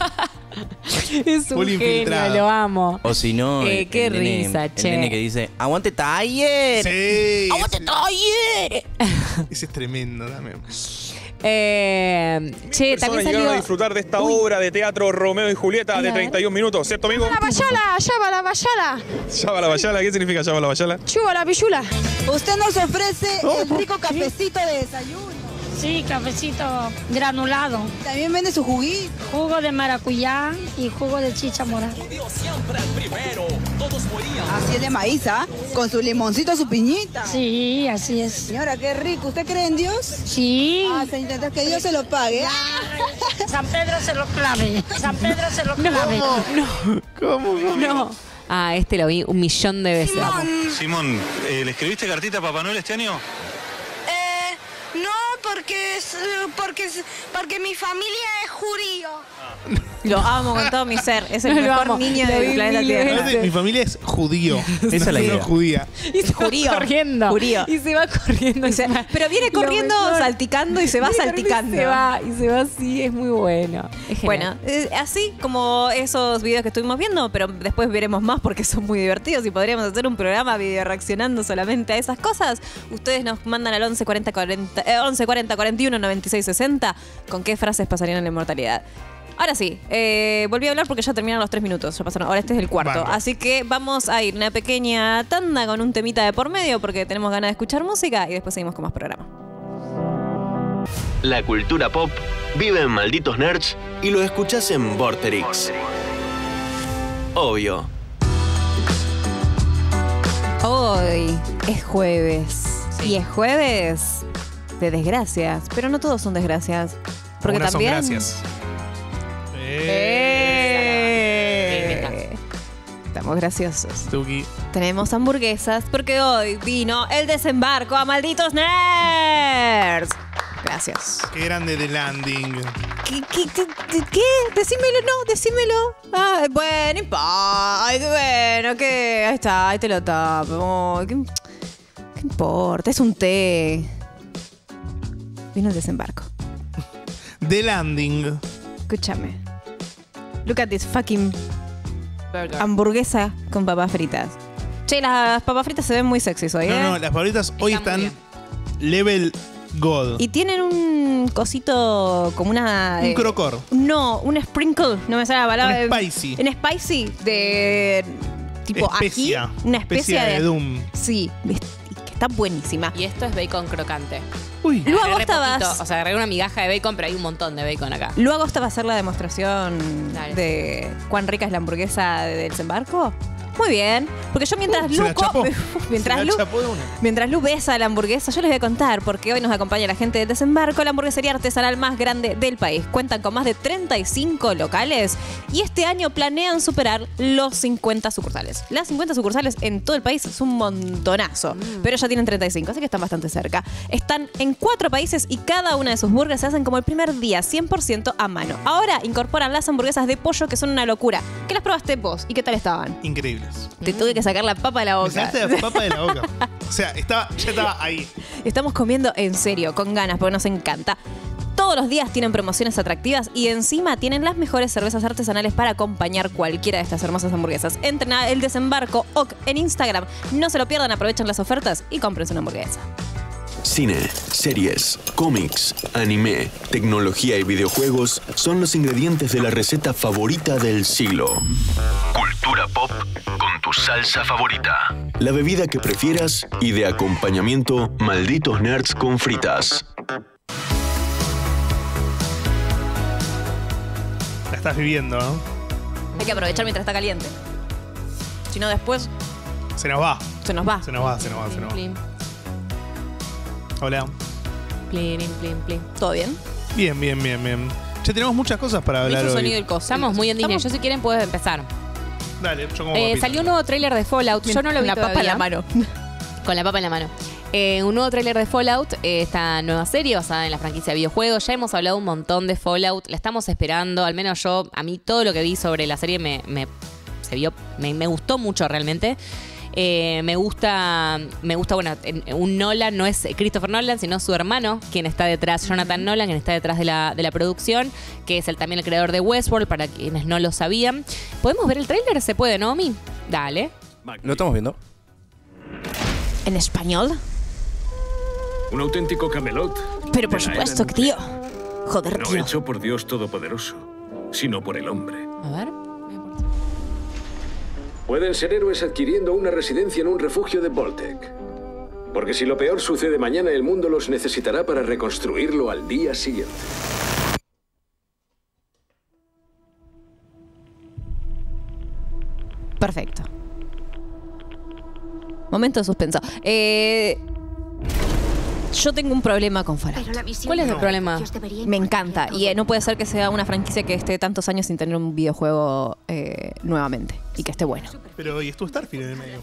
Es un Full genio, infiltrado. lo amo. O si no, Qué risa, el che. nene que dice, aguante taller. Sí. Aguante taller. Ese es tremendo también. Che, también Personas salió. llegaron a disfrutar de esta obra de teatro Romeo y Julieta de 31 minutos, ¿cierto, amigo? La bayala, llama la bayala, Llama la bayala, ¿qué significa llama la bayala? chuba la pichula. Usted nos ofrece el rico cafecito de desayuno. Sí, cafecito granulado. También vende su juguito. Jugo de maracuyá y jugo de chicha morada. Así es de maíz, ¿ah? Con su limoncito, su piñita. Sí, así es. Señora, qué rico. ¿Usted cree en Dios? Sí. Ah, se intenta que Dios se lo pague. San Pedro se lo clave. San Pedro se lo clave. ¿Cómo? No. Ah, este lo vi 1.000.000 de veces. Simón, ¿le escribiste cartita a Papá Noel este año? No, porque mi familia es judío. Lo amo con todo mi ser. Es el Lo mejor amo. niño Lo del vi planeta mil Tierra. Aparte, mi familia es judío. Esa es la no idea. judía. Y se va Jurío. corriendo. Jurío. Y se va corriendo. Pero viene corriendo, Lo mejor. salticando y se va Viene salticando. corriendo Y se va así, es muy bueno. Es genial. Bueno, así como esos videos que estuvimos viendo, pero después veremos más porque son muy divertidos y podríamos hacer un programa video reaccionando solamente a esas cosas. Ustedes nos mandan al 11 40 41 96 60 con qué frases pasarían en la inmortalidad. Ahora sí, volví a hablar porque ya terminaron los 3 minutos. Ya pasaron. Ahora este es el cuarto. Banco. Así que vamos a ir una pequeña tanda con un temita de por medio porque tenemos ganas de escuchar música y después seguimos con más programa. La cultura pop vive en Malditos Nerds y lo escuchás en Vorterix. Obvio. Hoy es jueves. Y es jueves de desgracias. Pero no todos son desgracias. Porque Algunas son también. gracias. Está estamos graciosos. Tuki. Tenemos hamburguesas porque hoy vino el desembarco a Malditos Nerds. Gracias. Qué grande The Landing. ¿Qué? Decímelo, no, decímelo. Ay, bueno, ay, bueno, ¿qué? Ahí está, ahí te lo tapo. ¿Qué importa? Es un té. Vino el desembarco. The Landing. Escúchame. Look at this fucking Burger. hamburguesa con papas fritas. Che, las papas fritas se ven muy sexys hoy, ¿eh? No, las favoritas hoy están level God. Y tienen un cosito como una... Un crocor. No, un sprinkle, no me sale la palabra. Un spicy. Un spicy de tipo Especia. ají. Una especia de Doom. Sí, que está buenísima. Y esto es bacon crocante. Uy. Luego Agarré estabas... poquito, o sea, agarré una migaja de bacon, pero hay un montón de bacon acá. Luego te va a hacer la demostración Dale. de cuán rica es la hamburguesa del desembarco. Muy bien, porque yo mientras Se la chapó. mientras Lu besa la hamburguesa, yo les voy a contar porque hoy nos acompaña la gente de Desembarco, la hamburguesería artesanal más grande del país. Cuentan con más de 35 locales y este año planean superar los 50 sucursales. Las 50 sucursales en todo el país es un montonazo, pero ya tienen 35, así que están bastante cerca. Están en 4 países y cada una de sus burgers se hacen como el primer día, 100% a mano. Ahora incorporan las hamburguesas de pollo que son una locura. ¿Qué las probaste vos y qué tal estaban? Increíbles. Te tuve que sacar la papa de la Me boca. sacaste la papa de la boca. O sea, ya estaba ahí. Estamos comiendo en serio, con ganas, porque nos encanta. Todos los días tienen promociones atractivas y encima tienen las mejores cervezas artesanales para acompañar cualquiera de estas hermosas hamburguesas. Entren a El Desembarco OC en Instagram. No se lo pierdan, aprovechen las ofertas y cómprense una hamburguesa. Cine, series, cómics, anime, tecnología y videojuegos son los ingredientes de la receta favorita del siglo. Cultura pop con tu salsa favorita. La bebida que prefieras y de acompañamiento, Malditos Nerds con fritas. La estás viviendo, ¿no? Hay que aprovechar mientras está caliente. Si no, después Se nos va. se nos va. Se nos va, se nos va, se nos va. Plin, Hola. plin, plin, plin. ¿Todo bien? Bien, bien, bien, bien. Ya tenemos muchas cosas para hablar Hizo hoy. sonido el coso. Estamos muy en Disney. Yo, si quieren, puedo empezar. Dale, yo como papita. Salió un nuevo tráiler de Fallout. Yo no lo vi la papa en todavía. la mano. Con la papa en la mano. Un nuevo tráiler de Fallout, esta nueva serie basada en la franquicia de videojuegos. Ya hemos hablado un montón de Fallout, la estamos esperando, al menos yo, a mí todo lo que vi sobre la serie me gustó mucho realmente. Me gusta, bueno, un Nolan, no es Christopher Nolan, sino su hermano, quien está detrás, Jonathan Nolan, quien está detrás de la producción, que es también el creador de Westworld, para quienes no lo sabían. ¿Podemos ver el tráiler? ¿Se puede, Naomi? Dale. ¿Lo estamos viendo? ¿En español? Un auténtico Camelot. Pero por de la era supuesto, tío. Joder, No tío. hecho por Dios Todopoderoso, sino por el hombre. A ver. Pueden ser héroes adquiriendo una residencia en un refugio de Voltec. Porque si lo peor sucede mañana, el mundo los necesitará para reconstruirlo al día siguiente. Perfecto. Momento de suspenso. Yo tengo un problema con Fallout. ¿Cuál es el problema? Me encanta. Y no puede ser que sea una franquicia que esté tantos años sin tener un videojuego nuevamente. Y que esté bueno. Pero, ¿y estuvo Starfield en el medio?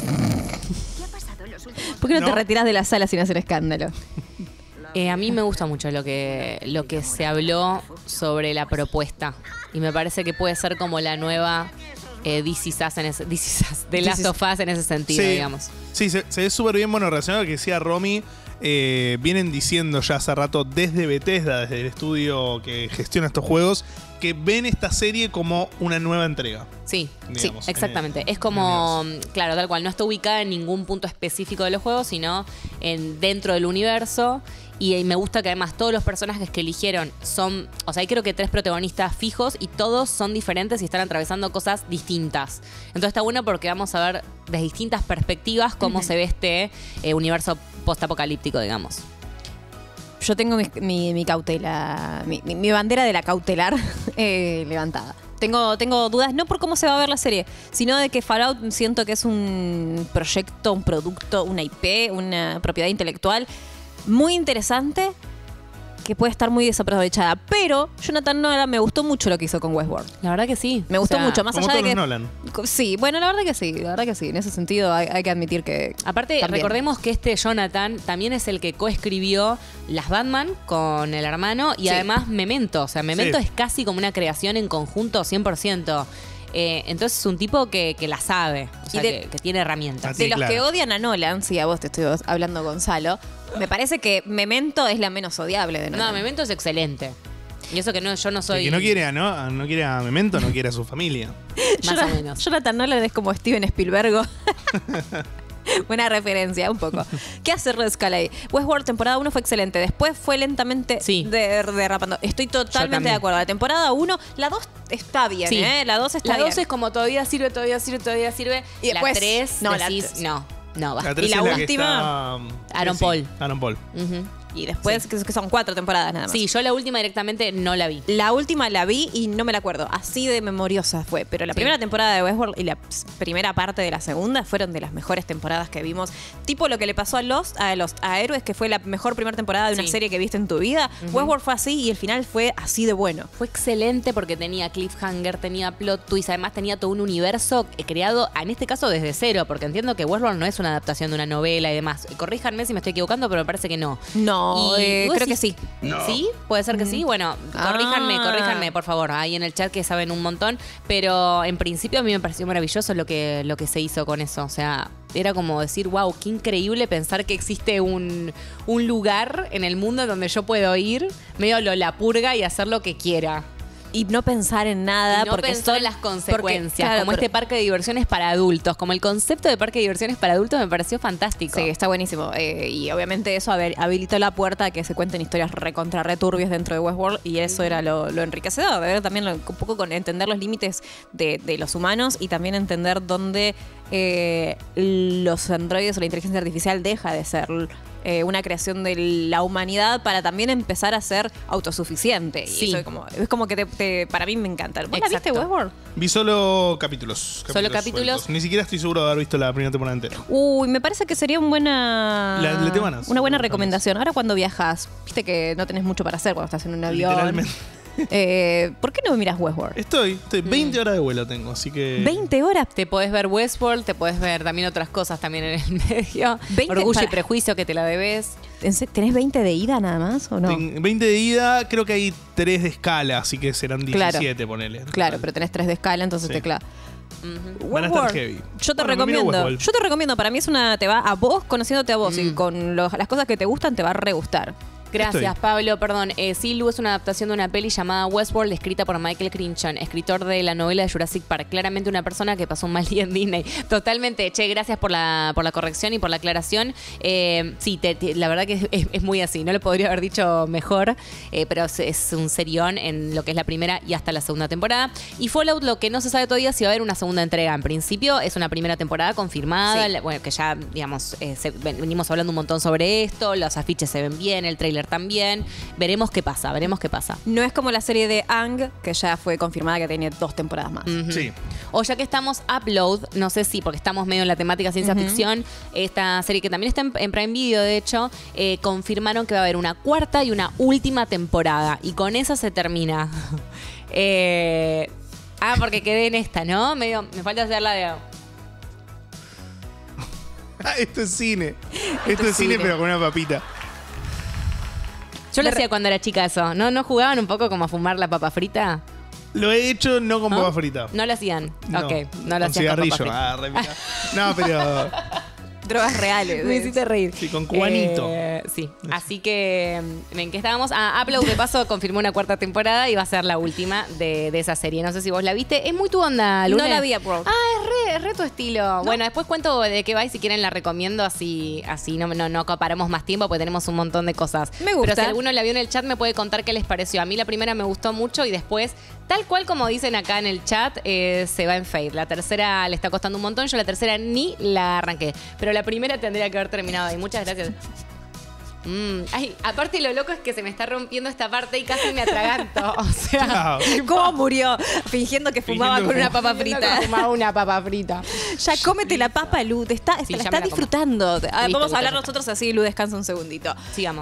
¿Por qué no te No. retiras de la sala sin hacer escándalo? A mí me gusta mucho lo que se habló sobre la propuesta. Y me parece que puede ser como la nueva This Is Us de Last of Us en ese sentido, digamos. Sí, se ve súper bien, bueno, relacionado a lo que decía Romy. Vienen diciendo ya hace rato desde Bethesda, desde el estudio que gestiona estos juegos, que ven esta serie como una nueva entrega. Sí, Digamos, sí, exactamente. Es como, claro, tal cual, no está ubicada en ningún punto específico de los juegos, sino dentro del universo. Y me gusta que además todos los personajes que eligieron son, o sea, hay creo que 3 protagonistas fijos y todos son diferentes y están atravesando cosas distintas. Entonces está bueno porque vamos a ver desde distintas perspectivas cómo se ve este universo postapocalíptico, digamos. Yo tengo mi cautela, mi bandera de la cautelar levantada. Tengo dudas, no por cómo se va a ver la serie, sino de que Fallout siento que es un proyecto, un producto, una IP, una propiedad intelectual muy interesante que puede estar muy desaprovechada. Pero Jonathan Nolan me gustó mucho lo que hizo con Westworld. La verdad que sí. Me gustó mucho, más como allá de todos que... los Nolan. Sí, bueno, la verdad que sí. En ese sentido hay que admitir que... Aparte, también. recordemos que este Jonathan también es el que coescribió las Batman con el hermano y además Memento. O sea, Memento es casi como una creación en conjunto 100%. Entonces es un tipo que la sabe, o sea, que tiene herramientas. De los que odian a Nolan, sí, a vos te estoy hablando, Gonzalo, me parece que Memento es la menos odiable de Nolan. No, Memento es excelente. Y eso que no, yo no soy... El que no quiere a Memento, no quiere a su familia. Más o menos. Jonathan Nolan es como Steven Spielberg. Buena referencia, un poco. ¿Qué hace Red Scully? Westworld temporada 1 fue excelente. Después fue lentamente derrapando. Estoy totalmente de acuerdo. La temporada 1, la 2 está bien, Sí. La 2 está bien. La 2 es como todavía sirve. Y después, la 3, no, no, va. La 3 Y la es que última, está- Aaron sí, Paul. Aaron Paul. Y después, que son 4 temporadas nada más. Sí, yo la última directamente no la vi. La última la vi y no me la acuerdo. Así de memoriosa fue. Pero la primera temporada de Westworld y la primera parte de la segunda fueron de las mejores temporadas que vimos. Tipo lo que le pasó a Héroes, que fue la mejor primera temporada de una serie que viste en tu vida. Westworld fue así y el final fue así de bueno. Fue excelente porque tenía cliffhanger, tenía plot twist, además tenía todo un universo creado, en este caso desde cero, porque entiendo que Westworld no es una adaptación de una novela y demás. Corríjanme si me estoy equivocando, pero me parece que no. No, creo que sí. ¿Sí? ¿Puede ser que sí? Bueno, corríjanme, por favor, ahí en el chat que saben un montón, pero en principio a mí me pareció maravilloso lo que se hizo con eso, o sea, era como decir, wow, qué increíble pensar que existe un lugar en el mundo donde yo puedo ir, medio la purga y hacer lo que quiera. Y no pensar en nada. Y no porque pensar en las consecuencias, como este parque de diversiones para adultos, como el concepto de parque de diversiones para adultos me pareció fantástico. Sí, está buenísimo. Y obviamente eso habilitó la puerta a que se cuenten historias returbias dentro de Westworld y eso era lo enriquecedor, de ver también un poco con entender los límites de los humanos y también entender dónde los androides o la inteligencia artificial deja de ser una creación de la humanidad para también empezar a ser autosuficiente. Sí. Y eso es como que para mí me encanta. ¿Vos la viste, Westworld? Vi solo capítulos. ¿Solo capítulos? Sueltos. Ni siquiera estoy seguro de haber visto la primera temporada entera. Uy, me parece que sería una buena Le recomendación. Ahora cuando viajas, viste que no tenés mucho para hacer cuando estás en un avión. Literalmente. ¿Por qué no miras Westworld? Estoy 20 horas de vuelo tengo, así que... 20 horas. Te podés ver Westworld, te podés ver también otras cosas también en el medio. 20 Orgullo y Prejuicio, que te la debes. ¿Tenés 20 de ida nada más o no? 20 de ida, creo que hay 3 de escala, así que serán 17, ponele. Claro, pero tenés 3 de escala, entonces te clava. Van a estar heavy. Yo te Bueno, me miro recomiendo. Westworld. Yo te recomiendo. Para mí te va a vos, conociéndote a vos y con las cosas que te gustan, te va a re gustar. Gracias, Pablo. Perdón. Silu es una adaptación de una peli llamada Westworld, escrita por Michael Crichton, escritor de la novela de Jurassic Park. Claramente una persona que pasó un mal día en Disney. Totalmente. Che, gracias por la corrección y por la aclaración. Sí, la verdad que es muy así. No lo podría haber dicho mejor, pero es un serión en lo que es la primera y hasta la segunda temporada. Y Fallout, lo que no se sabe todavía si va a haber una segunda entrega. En principio es una primera temporada confirmada. Sí. Bueno, que ya, digamos, venimos hablando un montón sobre esto. Los afiches se ven bien, el tráiler también. Veremos qué pasa. No es como la serie de Ang, que ya fue confirmada que tiene 2 temporadas más. Sí. O ya que estamos Upload, no sé si porque estamos medio en la temática ciencia ficción, esta serie que también está en Prime Video, de hecho, confirmaron que va a haber una cuarta y una última temporada. Y con esa se termina. Porque quedé en esta, ¿no? Me falta hacer la de... Esto es cine. Esto es cine, pero con una papita. Yo lo hacía cuando era chica eso. ¿No jugaban un poco como a fumar la papa frita? Lo he hecho no con papa frita. No lo hacían. No, Ok, no lo con hacían con cigarrillo. papa frita. No, pero... Drogas reales. Me hiciste reír. Sí, con cubanito. Sí, así que ¿en qué estábamos? Upload de paso confirmó una cuarta temporada y va a ser la última de esa serie. No sé si vos la viste. Es muy tu onda, Luna. No la vi, Upload. Es re tu estilo. ¿No? Bueno, después cuento de qué va y si quieren la recomiendo, así no acaparamos más tiempo porque tenemos un montón de cosas. Me gusta. Pero si alguno la vio en el chat me puede contar qué les pareció. A mí la primera me gustó mucho y después, tal cual como dicen acá en el chat, se va en fade. La tercera le está costando un montón. Yo la tercera ni la arranqué. Pero la primera tendría que haber terminado ahí. Muchas gracias. Ay, aparte lo loco es que se me está rompiendo esta parte y casi me atraganto. O sea, ¿cómo murió? Fingiendo que fumaba con una papa frita. Fumaba una papa frita. Ya cómete la papa, Lu. La estás disfrutando. Vamos a hablar nosotros así, Lu, descansa un segundito. Sigamos.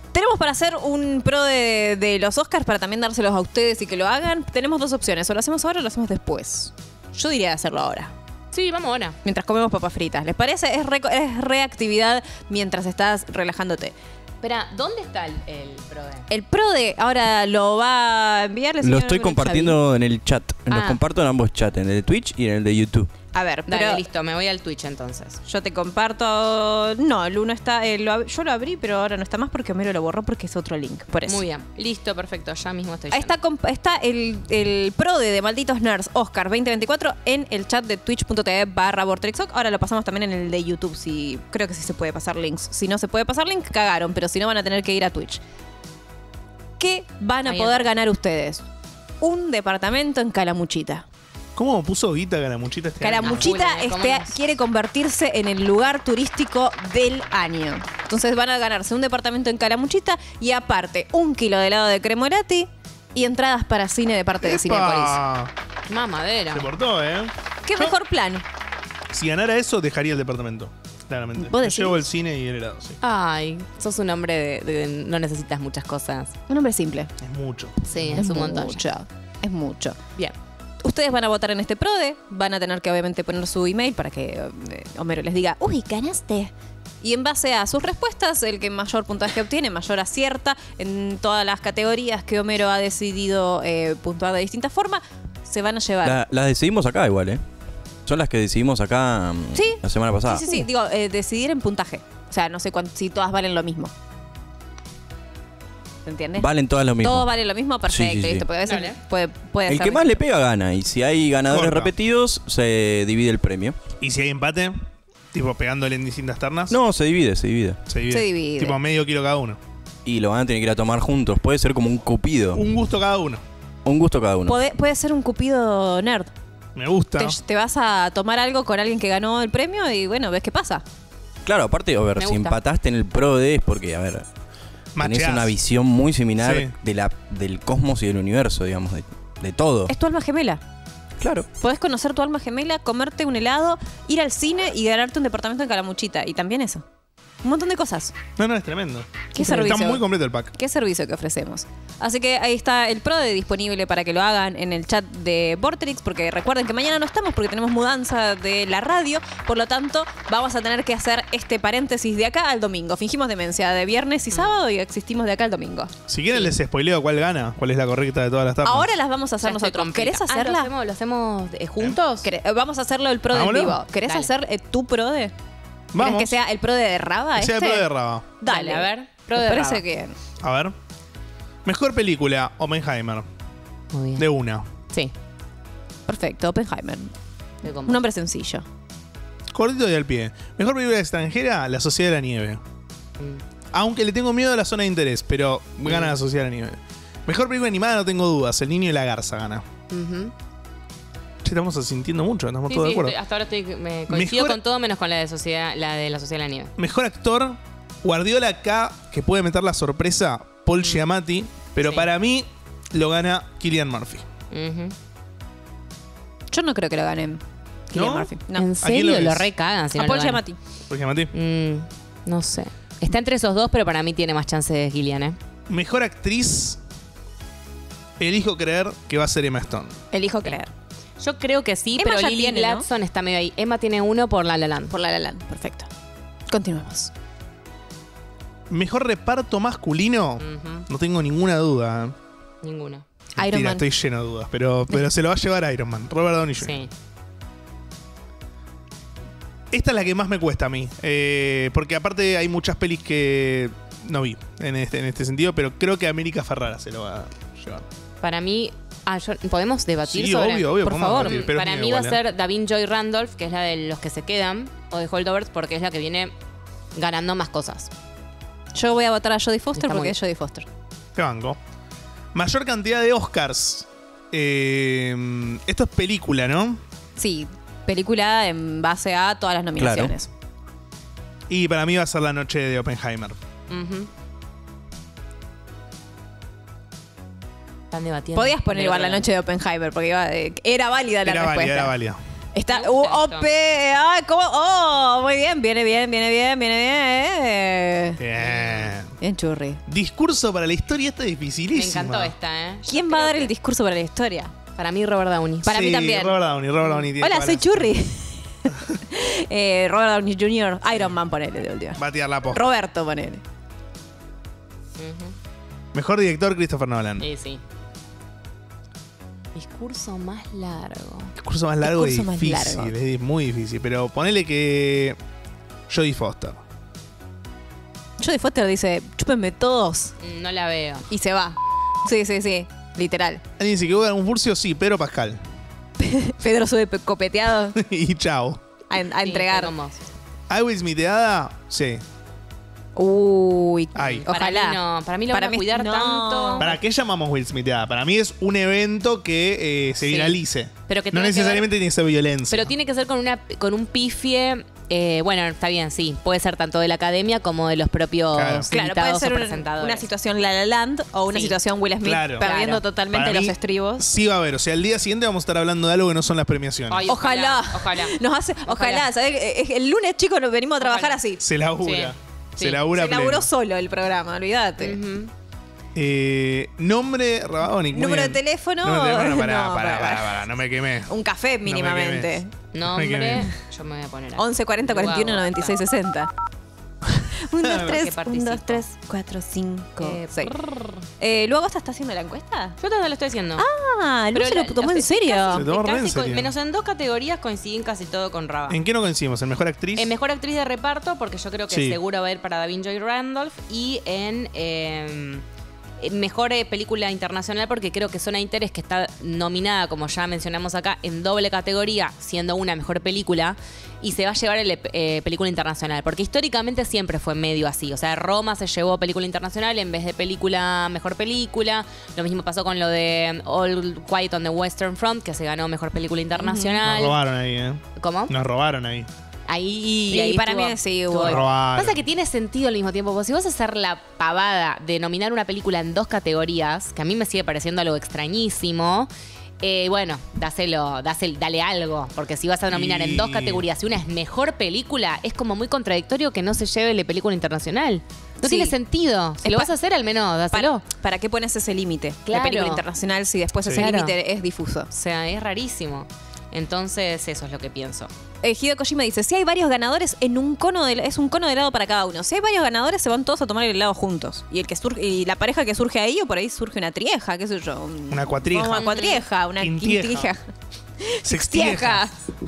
Tenemos para hacer un pro de los Oscars para también dárselos a ustedes y que lo hagan. Tenemos dos opciones, o lo hacemos ahora o lo hacemos después. Yo diría hacerlo ahora. Sí, vamos ahora. Mientras comemos papas fritas. ¿Les parece? Es reactividad mientras estás relajándote. Espera, ¿dónde está el PRODE? El PRODE ahora lo va a enviar el Lo señor estoy compartiendo en el chat. Los comparto en ambos chats, en el de Twitch y en el de YouTube. A ver, Dale, pero listo, me voy al Twitch entonces. yo te comparto. No, el uno está. Yo lo abrí, pero ahora no está más porque Homero lo borró porque es otro link. Por eso. Muy bien. Listo, perfecto. Ya mismo estoy. Ahí está el PRODE de Malditos Nerds Oscar 2024 en el chat de twitch.tv/vortexoc. Ahora lo pasamos también en el de YouTube. Creo que sí se puede pasar links. Si no se puede pasar link, cagaron. Pero si no, van a tener que ir a Twitch. ¿Qué van a poder ganar ustedes? Un departamento en Calamuchita. ¿Cómo puso guita Calamuchita este año? Calamuchita quiere convertirse en el lugar turístico del año. Entonces van a ganarse un departamento en Calamuchita y aparte 1 kilo de helado de cremolati y entradas para cine de parte de Cinépolis. Mamadera. Se portó, ¿eh? ¿Qué mejor plan? Si ganara eso, dejaría el departamento. Claramente. ¿Vos Me decís? llevo el cine y el helado, sí. Ay, sos un hombre de no necesitas muchas cosas. Un hombre simple. Es mucho. Sí, es un montón. Es mucho. Bien. Ustedes van a votar en este PRODE, van a tener que obviamente poner su email para que Homero les diga, uy, ganaste. Y en base a sus respuestas, el que mayor puntaje obtiene, mayor acierta en todas las categorías que Homero ha decidido puntuar de distinta forma, se van a llevar. Las decidimos acá igual, ¿eh? Son las que decidimos acá la semana pasada. Sí. Digo, decidir en puntaje. O sea, no sé si todas valen lo mismo. ¿Se entiende? Valen todas lo mismo. Todos valen lo mismo, perfecto. Sí. Listo, puede ser. Puede El ser que más le pega gana. Y si hay ganadores Corta. repetidos, se divide el premio. ¿Y si hay empate? Tipo pegándole en distintas ternas. No, se divide. Se divide. Tipo medio kilo cada uno. Y lo van a tener que ir a tomar juntos. Puede ser como un cupido. Un gusto cada uno. Un gusto cada uno. Puede ser un cupido nerd. Me gusta. Te vas a tomar algo con alguien que ganó el premio y bueno, ves qué pasa. Claro, aparte, a ver, Me si gusta. empataste en el PRODE es porque, a ver, tenés Macheás. una visión muy similar Sí. del cosmos y del universo, digamos, de todo. Es tu alma gemela. Claro. Podés conocer tu alma gemela, comerte un helado, ir al cine y ganarte un departamento en Calamuchita. Y también eso. Un montón de cosas. No, es tremendo. ¿Qué Está servicio? muy completo el pack. ¿Qué servicio que ofrecemos? Así que ahí está el PRODE disponible para que lo hagan en el chat de Vortrix, porque recuerden que mañana no estamos porque tenemos mudanza de la radio, por lo tanto vamos a tener que hacer este paréntesis de acá al domingo. Fingimos demencia de viernes y sábado y existimos de acá al domingo. Si quieren les spoileo cuál gana, cuál es la correcta de todas las ternas. Ahora las vamos a hacer nosotros. ¿Querés hacerla? ¿Lo hacemos juntos? Vamos a hacerlo el PRODE en Hagámoslo. vivo. ¿Querés Dale. hacer tu PRODE? Vamos. ¿Querés que sea el PRODE de Raba? Que sea el PRODE de Raba. Dale, a ver. PRODE de parece que A ver. Mejor película, Oppenheimer. Muy bien. De una. Sí. Perfecto, Oppenheimer. Me compro. Un nombre sencillo. Cortito y al pie. Mejor película extranjera, La Sociedad de la Nieve. Aunque le tengo miedo a la zona de interés, pero gana La Sociedad de la Nieve. Mejor película animada, no tengo dudas. El Niño y la Garza gana. Ujú. Che, estamos sintiendo mucho, estamos Sí, todos sí, de acuerdo. hasta ahora me coincido Mejor- con todo menos con la de la Sociedad de la Nieve. Mejor actor, Guardiola acá, que puede meter la sorpresa, Paul Giamatti. Pero para mí lo gana Cillian Murphy. Ujú. Yo no creo que lo ganen. Cillian ¿No? Murphy. No. ¿En ¿A quién serio? lo Lo ves? recagan si A no Paul lo ganan. Giamatti. Paul Giamatti. No sé. Está entre esos dos, pero para mí tiene más chance de Gillian, ¿eh? Mejor actriz, elijo creer que va a ser Emma Stone. Elijo creer. Yo creo que sí, Emma pero ya Lily tiene, ¿no? Gladstone está medio ahí. Emma tiene uno por La La Land. Por La La Land. Perfecto. Continuemos. Mejor reparto masculino, no tengo ninguna duda. Ninguna. Iron Mentira, Man. estoy lleno de dudas, pero se lo va a llevar Iron Man, Robert Downey Jr. Sí. Esta es la que más me cuesta a mí, porque aparte hay muchas pelis que no vi en este sentido, pero creo que América Ferrara se lo va a llevar. Para mí... ¿podemos debatir Sí, sobre...? obvio, Por podemos favor. debatir, pero es Para mío mí va a igual, ser Davin Joy Randolph, que es la de Los que se quedan, o de Holdovers, porque es la que viene ganando más cosas. Yo voy a votar a Jodie Foster Está muy porque bien. es Jodie Foster. Te banco. Mayor cantidad de Oscars. Esto es película, ¿no? Sí, película en base a todas las nominaciones. Y para mí va a ser La Noche de Oppenheimer. Ujú. Están debatiendo. Podías poner igual La Noche de Oppenheimer porque era válida la Era respuesta. válida, era válida. Está OP. ¿Cómo? Oh, muy bien. Viene bien. Bien. Bien churri. Discurso para la historia, esta es dificilísima. Me encantó esta, ¿eh? ¿Quién va a dar el discurso para la historia? Para mí, Robert Downey. Para mí también. Robert Downey. Tiene Hola, soy todas Churri. Robert Downey Jr., Iron Man, ponele de última. Va a tirar la posta. Roberto, ponele. Mejor director, Christopher Nolan. Sí. Discurso más largo. Discurso más largo y Discurso más difícil. largo. Es muy difícil. Pero ponele que Jodie Foster. Jodie Foster dice, chúpenme todos. No la veo. Y se va. Sí. Literal. ¿Alguien se equivoca en algún furcio? Sí, Pedro Pascal. Pedro sube copeteado Y chao. a entregar. ¿Hay Will Smithada? Sí. Uy, Ay. ojalá. Para mí lo van a cuidar tanto. ¿Para qué llamamos Will Smithada? Para mí es un evento que se viralice. Pero que no tiene necesariamente tiene que ser violencia. Pero tiene que ser con un pifie. Bueno, está bien, sí. Puede ser tanto de la academia como de los propios Claro, puede ser o presentadores. una situación La La Land o una situación Will Smith perdiendo totalmente Para los mí, estribos. Sí va a haber. O sea, el día siguiente vamos a estar hablando de algo que no son las premiaciones. Ay, ojalá. Ojalá. ¿Sabés? El lunes, chicos, nos venimos a trabajar así. Se labura. Sí. Se labura pleno. laburó solo el programa, olvídate. Nombre, Rabadoni. Número de teléfono. Pará, no me quemé. Un café mínimamente. Nombre, yo me voy a poner 11 40 41 96 60. 1, 2, 3, 1, 2, 3, 4, 5, 6. ¿Luego está haciendo la encuesta? Yo también lo estoy haciendo. Ah, no se lo tomó en serio. Se tomó re en serio. Menos en 2 categorías coinciden casi todo con Raba. ¿En qué no coincidimos? ¿En mejor actriz? En mejor actriz de reparto, porque yo creo que seguro va a ir para Davin Joy Randolph. Y en mejor película internacional, porque creo que Zona de Interés, que está nominada, como ya mencionamos acá, en doble categoría, siendo una mejor película, y se va a llevar el película internacional, porque históricamente siempre fue medio así. O sea, Roma se llevó película internacional en vez de mejor película. Lo mismo pasó con lo de All Quiet on the Western Front, que se ganó mejor película internacional. Nos robaron ahí, ¿eh? ¿Cómo? Nos robaron ahí. Ahí para mí sí hubo. Pasa que tiene sentido al mismo tiempo. Porque si vas a hacer la pavada de nominar una película en 2 categorías, que a mí me sigue pareciendo algo extrañísimo, bueno, dale algo. Porque si vas a nominar en 2 categorías y una es mejor película, es como muy contradictorio que no se lleve la película internacional. No tiene sentido. Si lo vas a hacer, al menos dáselo. ¿Para qué pones ese límite? Claro. La película internacional, si después ese límite es difuso. O sea, es rarísimo. Entonces, eso es lo que pienso. Hideo Kojima dice, si hay varios ganadores, es un cono de helado para cada uno. Si hay varios ganadores, se van todos a tomar el helado juntos. Y y la pareja que surge ahí, o por ahí surge una trieja, qué sé yo. Una cuatrieja. Una cuatrieja, una quintieja. Sextieja.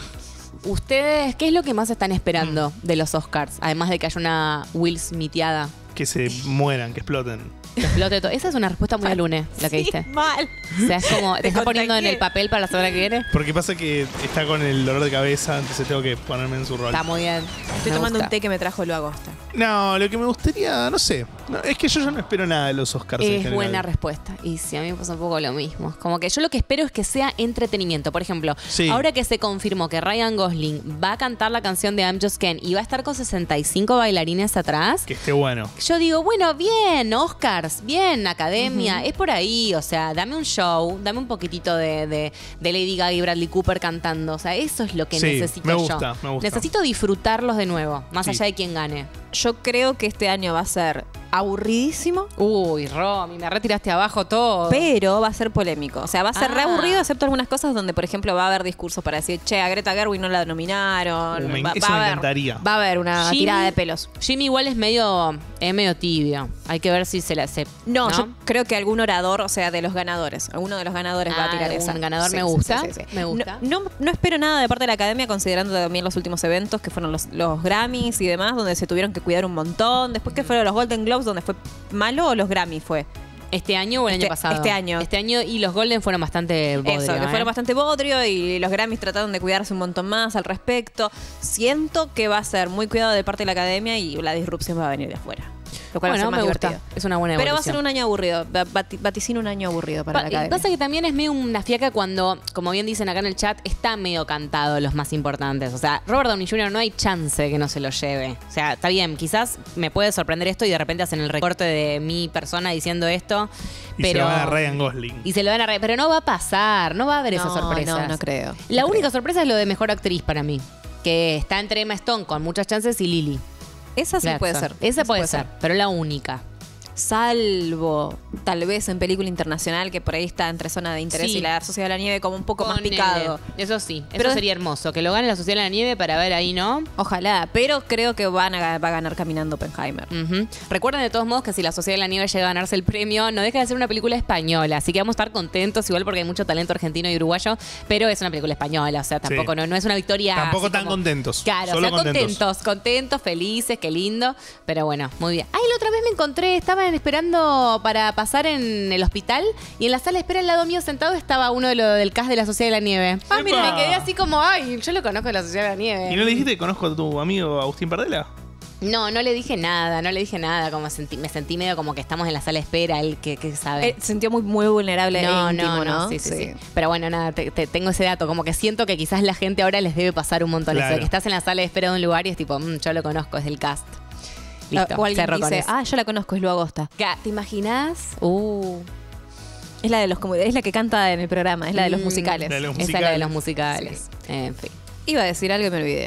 ¿Ustedes qué es lo que más están esperando de los Oscars? Además de que haya una Will Smithiada. Que se mueran, que exploten. Que explote todo. Esa es una respuesta muy alune, la que diste. Mal. O sea, es como, te está poniendo en el papel para la semana que viene. Porque pasa que está con el dolor de cabeza, entonces tengo que ponerme en su rol. Está muy bien. Estoy tomando un té que me trajo el Agosta. No, lo que me gustaría, no sé. Es que yo ya no espero nada de los Oscars. Es buena respuesta. Y sí, a mí me pasa un poco lo mismo. Como que yo lo que espero es que sea entretenimiento. Por ejemplo, ahora que se confirmó que Ryan Gosling va a cantar la canción de I'm Just Ken y va a estar con 65 bailarines atrás. Que esté bueno. Yo digo, bueno, bien, Oscars, bien, Academia, es por ahí. O sea, dame un show, dame un poquitito de Lady Gaga y Bradley Cooper cantando. O sea, eso es lo que necesito me gusta. Necesito disfrutarlos de nuevo, más allá de quién gane. Yo creo que este año va a ser aburridísimo. Uy, Romy, me retiraste abajo todo. Pero va a ser polémico. O sea, va a ser re aburrido, excepto algunas cosas donde, por ejemplo, va a haber discursos para decir, che, a Greta Gerwig no la nominaron. Eso me encantaría. Va a haber una tirada de pelos. Jimmy igual es medio tibio. Hay que ver si se la acepta. No, yo creo que algún orador, o sea, de los ganadores, alguno de los ganadores va a tirar esa. Un ganador me gusta. Me gusta. No espero nada de parte de la Academia, considerando también los últimos eventos, que fueron los Grammys y demás, donde se tuvieron que cuidar un montón. Después que fueron los Golden Globes, donde fue malo, o los Grammy fue. ¿Este año o el año pasado? Este año. Este año, y los Golden fueron bastante bodrio. Eso, que fueron bastante bodrio, y los Grammys trataron de cuidarse un montón más al respecto. Siento que va a ser muy cuidado de parte de la Academia y la disrupción va a venir de afuera. Lo cual va a ser más divertido. Es una buena evolución. Pero va a ser un año aburrido. Vaticino un año aburrido para la Academia. Pasa que también es medio una fiaca cuando, como bien dicen acá en el chat, está medio cantado los más importantes. O sea, Robert Downey Jr. no hay chance que no se lo lleve. O sea, está bien, quizás me puede sorprender esto y de repente hacen el recorte de mi persona diciendo esto. Y pero se lo van a Ryan Gosling. Y se lo van a pero no va a pasar, no va a haber esa sorpresa. No creo. La única sorpresa es lo de mejor actriz para mí, que está entre Emma Stone con muchas chances y Lily. Esa sí puede ser. Esa puede ser, pero la única. salvo tal vez en película internacional, que por ahí está entre Zona de Interés Sí. y La Sociedad de la Nieve como un poco más picado. Eso sí, Pero eso sería hermoso. Que lo gane La Sociedad de la Nieve para ver ahí, ¿no? Ojalá, pero creo que va a ganar Caminando Oppenheimer. Recuerden de todos modos que si La Sociedad de la Nieve llega a ganarse el premio, no deja de ser una película española. Así que vamos a estar contentos, igual porque hay mucho talento argentino y uruguayo, pero es una película española. O sea, tampoco no es una victoria. Tampoco así tan como- contentos. Claro, Solo o sea, contentos, felices, qué lindo. Pero bueno, muy bien. Ay, la otra vez me encontré, estaban esperando para pasar en el hospital y en la sala de espera al lado mío sentado estaba uno del cast de La Sociedad de la Nieve. Ah, mira, me quedé así como, ay, yo lo conozco de La Sociedad de la Nieve. ¿Y no le dijiste que conozco a tu amigo Agustín Pardela? No le dije nada, como me sentí medio como que estamos en la sala de espera, él que sabe. Sintió muy vulnerable e íntimo, ¿no? Sí. Pero bueno, nada, tengo ese dato, como que siento que quizás la gente ahora les debe pasar un montón eso, de que estás en la sala de espera de un lugar y es tipo, yo lo conozco, es del cast. Listo, O alguien cerro con dice, eso. yo la conozco, es Lu Agosta. ¿Te imaginas? Es la de es la que canta en el programa, es la de los musicales. La de los Esa es la de los musicales. En fin. Iba a decir algo y me olvidé.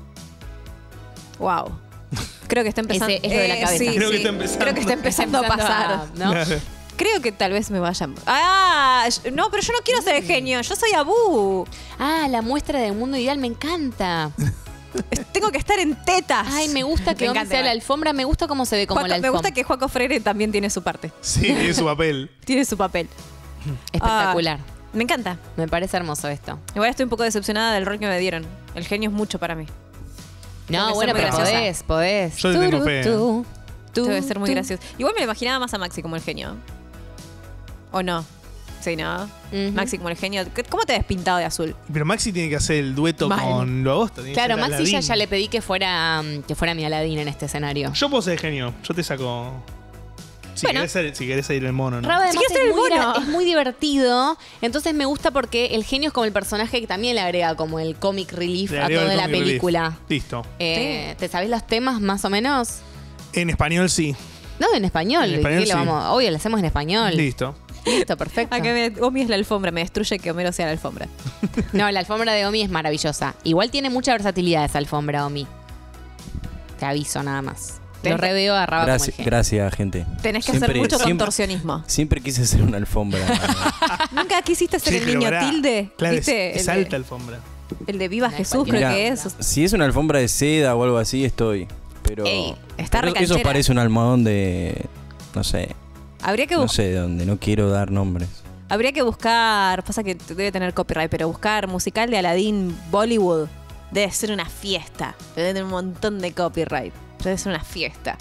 Wow. Creo que está empezando. Ese es lo de la cabeza. Sí, Creo que sí. está empezando. Creo que está empezando a pasar. ¿no? Creo que tal vez me vayan. No, pero yo no quiero ser el genio. Yo soy Abu. La muestra del mundo ideal me encanta. Tengo que estar en tetas. Ay, me gusta que encanta, sea la alfombra, me gusta cómo se ve como la alfombra. Me gusta que Joaco Freire también tiene su parte. Sí, tiene su papel. Tiene su papel. Espectacular. Me encanta. Me parece hermoso esto. Igual estoy un poco decepcionada del rol que me dieron. El genio es mucho para mí. No, bueno, pero podés. Yo le tengo fe. Debe ser muy gracioso. Igual me lo imaginaba más a Maxi como el genio. ¿O no? Sí, ¿no? Maxi como el genio. ¿Cómo te ves pintado de azul? Pero Maxi tiene que hacer el dueto con Lu Agosta. Claro, Maxi ya le pedí que fuera mi Aladín en este escenario. Yo puedo ser el genio. Yo te saco... Si querés ser el mono, ¿no? Raba, además, Si quieres ser el mono. es muy divertido. Entonces me gusta porque el genio es como el personaje que también le agrega como el comic relief Le a agrego toda el la comic relief. película. Listo. ¿Te sabés los temas más o menos? En español sí. No, en español. En español ¿Qué le sí. Obvio, lo hacemos en español. Listo. Listo, perfecto. Omi es la alfombra. Me destruye que Homero sea la alfombra. No, la alfombra de Omi es maravillosa. Igual tiene mucha versatilidad esa alfombra, Omi. Te aviso nada más. Lo reveo a Raba como el genio. Gracias, gente. Tenés que hacer mucho contorsionismo. Siempre quise ser una alfombra. ¿Nunca quisiste ser Sí, el pero niño pará. tilde? Claro, ¿Viste? es alta alfombra. El de Viva Jesús, Mirá, creo que es. Si es una alfombra de seda o algo así, estoy. Pero. Está pero recanchera. eso parece un almohadón de. No sé. Habría que No sé de dónde, no quiero dar nombres. Habría que buscar, pasa que debe tener copyright, pero buscar musical de Aladdin Bollywood debe ser una fiesta. Debe tener un montón de copyright. Debe ser una fiesta.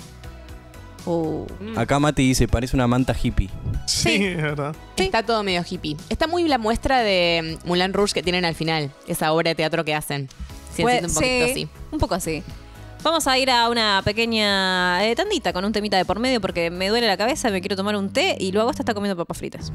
Acá Mati dice, parece una manta hippie. Sí, es verdad. Está todo medio hippie. Está muy la muestra de Moulin Rouge que tienen al final. Esa obra de teatro que hacen. Siento un poquito así. Un poco así. Vamos a ir a una pequeña tandita con un temita de por medio porque me duele la cabeza, me quiero tomar un té y luego está comiendo papas fritas.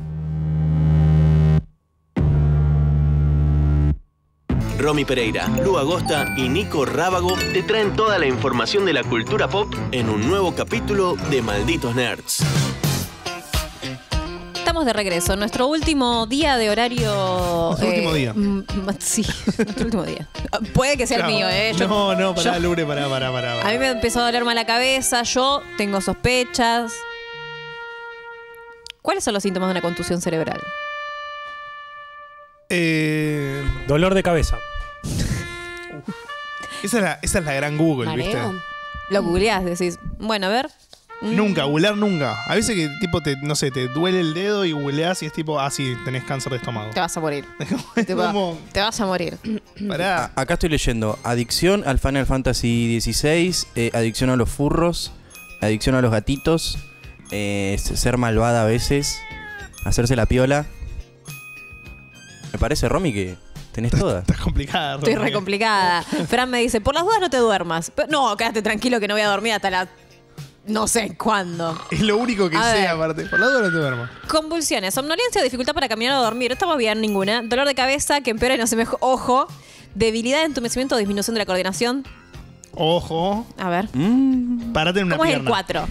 Romy Pereira, Lu Agosta y Nico Rábago te traen toda la información de la cultura pop en un nuevo capítulo de Malditos Nerds. Estamos de regreso. Nuestro último día de horario. Nuestro último día. Sí, nuestro último día. Puede que sea el mío, ¿eh? No, pará, Lure, pará. A mí me empezó a doler mal la cabeza. Yo tengo sospechas. ¿Cuáles son los síntomas de una contusión cerebral? Dolor de cabeza. Esa es la gran Google, ¿viste? Lo googleás, decís, bueno, a ver. Nunca, googlear nunca. A veces que tipo te duele el dedo y googleás y es tipo, sí, tenés cáncer de estómago. Te vas a morir. Te vas a morir. Pará. Acá estoy leyendo. Adicción al Final Fantasy XVI, adicción a los furros, adicción a los gatitos, ser malvada a veces, hacerse la piola. Me parece, Romy, que tenés todas. Estás complicada, Romy. Estoy re complicada. Fran me dice, por las dudas no te duermas. No, quédate tranquilo que no voy a dormir hasta la... No sé cuándo. Es lo único que A sé, ver. aparte. Por la duda no te duermas. Convulsiones, somnolencia, dificultad para caminar o dormir. Estamos bien, ninguna. Dolor de cabeza que empeora y no se mejora. Ojo. Debilidad, entumecimiento o disminución de la coordinación. Ojo. A ver. Parate en una ¿Cómo es el pierna. 4?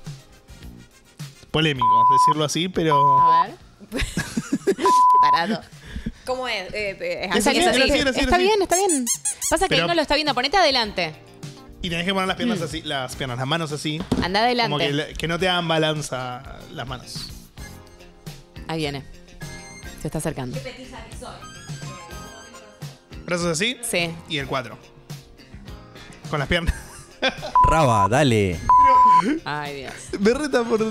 Polémico decirlo así, pero... A ver. Parado. ¿Cómo es? Está bien, está bien. Pasa que Pero- él no lo está viendo. Ponete adelante. Y tenés que poner las piernas así, las manos así. Anda adelante. Como que no te hagan balanza las manos. Ahí viene. Se está acercando. Brazos así. Sí. Y el 4. Con las piernas. Raba, dale. Ay, Dios. Me reta por...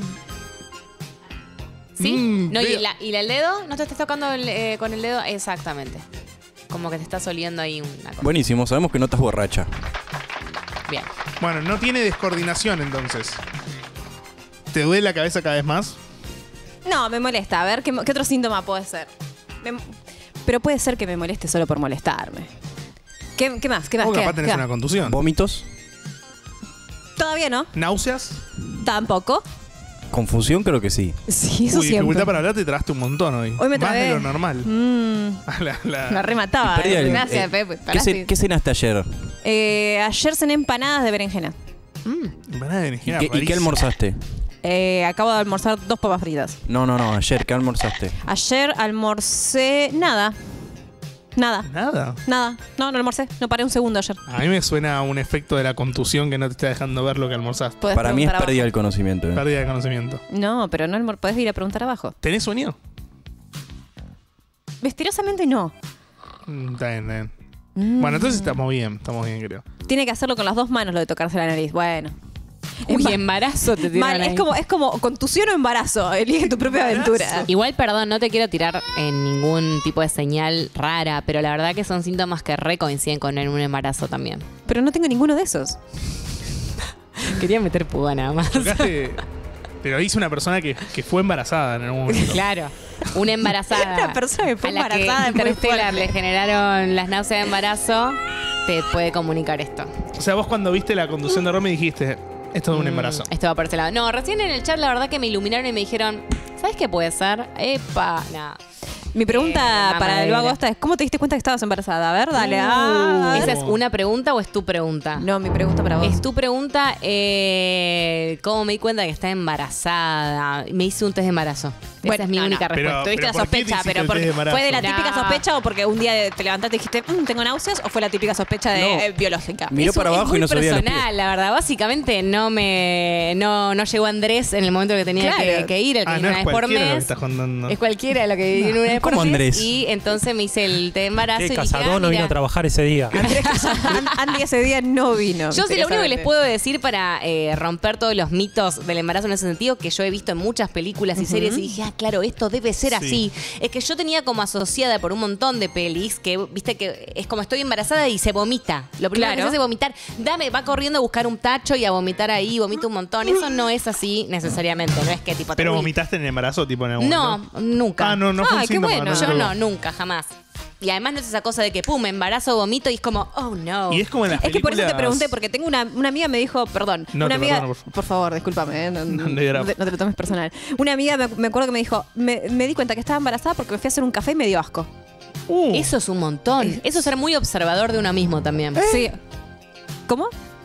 ¿Sí? No, ¿y el dedo? ¿No te estás tocando con el dedo? Exactamente. Como que te estás oliendo ahí una cosa. Buenísimo, sabemos que no estás borracha. Bien. Bueno, no tiene descoordinación entonces. ¿Te duele la cabeza cada vez más? No, me molesta. A ver, ¿qué otro síntoma puede ser? Pero puede ser que me moleste solo por molestarme. ¿Qué más? O capaz tenés una contusión. ¿Vómitos? Todavía no. ¿Náuseas? Tampoco. ¿Confusión? Creo que sí. Sí, eso Uy, siempre. dificultad para hablar, te trabaste un montón hoy. Hoy me Más trabé. de lo normal. La remataba. Y perdí Gracias, Pepe. ¿Qué cenaste ayer? Ayer cené empanadas de berenjena. Empanada de berenjena. ¿Y qué almorzaste? Acabo de almorzar 2 papas fritas. No, ayer, ¿qué almorzaste? Ayer almorcé nada. ¿Nada? No almorcé. No paré un segundo ayer. A mí me suena a un efecto de la contusión que no te está dejando ver lo que almorzaste. Para mí es pérdida del conocimiento. Pérdida de conocimiento. No, pero no podés ir a preguntar abajo. ¿Tenés sueño? Misteriosamente no. Está bien. Bueno, entonces estamos bien creo. Tiene que hacerlo con las 2 manos lo de tocarse la nariz. Bueno. Uy, embarazo te tiran Mal, ahí. es como contusión o embarazo. Elige tu propia aventura. Igual, perdón, no te quiero tirar en ningún tipo de señal rara, pero la verdad que son síntomas que coinciden con un embarazo también. Pero no tengo ninguno de esos. Quería meter púa nada más. Tocaste, pero hice una persona que fue embarazada en algún momento. Claro, una embarazada. Una persona que fue a la embarazada que es muy Interstellar fuerte. le generaron las náuseas de embarazo, te puede comunicar esto. O sea, vos cuando viste la conducción de Romy dijiste, esto es un embarazo. Esto va por ese lado. No, recién en el chat la verdad que me iluminaron y me dijeron, ¿sabes qué puede ser? Epa, nada. Mi pregunta para el Agosta es, ¿cómo te diste cuenta que estabas embarazada? A ver, dale. ¿Esa es una pregunta o es tu pregunta? No, mi pregunta para vos. Es tu pregunta, ¿cómo me di cuenta que estaba embarazada? Me hice un test de embarazo. Esa es mi única respuesta. Tuviste la ¿por qué te sospecha, hiciste pero el test de embarazo? ¿fue de la No. típica sospecha o porque un día te levantaste y dijiste, tengo náuseas? ¿O fue la típica sospecha de biológica? Miró para abajo y no sabía los pies. personal, la verdad. Básicamente no llegó Andrés en el momento que tenía que ir, el que vino no una es vez por cualquiera lo que mes. estás contando. Es cualquiera lo que vino una vez por ¿Cómo mes. Andrés? Y entonces me hice el test de embarazo y dije, Casado no vino mira, a trabajar ese día. Andy ese día no vino. yo sí, lo único que les misteriosamente. puedo decir para romper todos los mitos del embarazo en ese sentido, que yo he visto en muchas películas y series y dije, claro, esto debe ser así. Es que yo tenía como asociada por un montón de pelis que, viste, que es como estoy embarazada y se vomita. Lo primero que se hace es vomitar. Va corriendo a buscar un tacho y a vomitar ahí, vomita un montón. Eso no es así necesariamente. No es que tipo... ¿Pero uy, vomitaste en el embarazo tipo en algún no, momento? nunca. Ah, no fue un Ay, qué síntoma. bueno. Yo no, nunca, jamás. Y además no es esa cosa de que, pum, embarazo, vomito y es como, oh no. Y es como en las Es que por eso te películas- pregunté, porque tengo una amiga me dijo, perdón, No, una te amiga, perdono, por favor, discúlpame, no drama. te lo tomes personal. Una amiga me acuerdo que me dijo, me di cuenta que estaba embarazada porque me fui a hacer un café y me dio asco. Eso es un montón. Eso es ser muy observador de uno mismo también. Sí. ¿Cómo?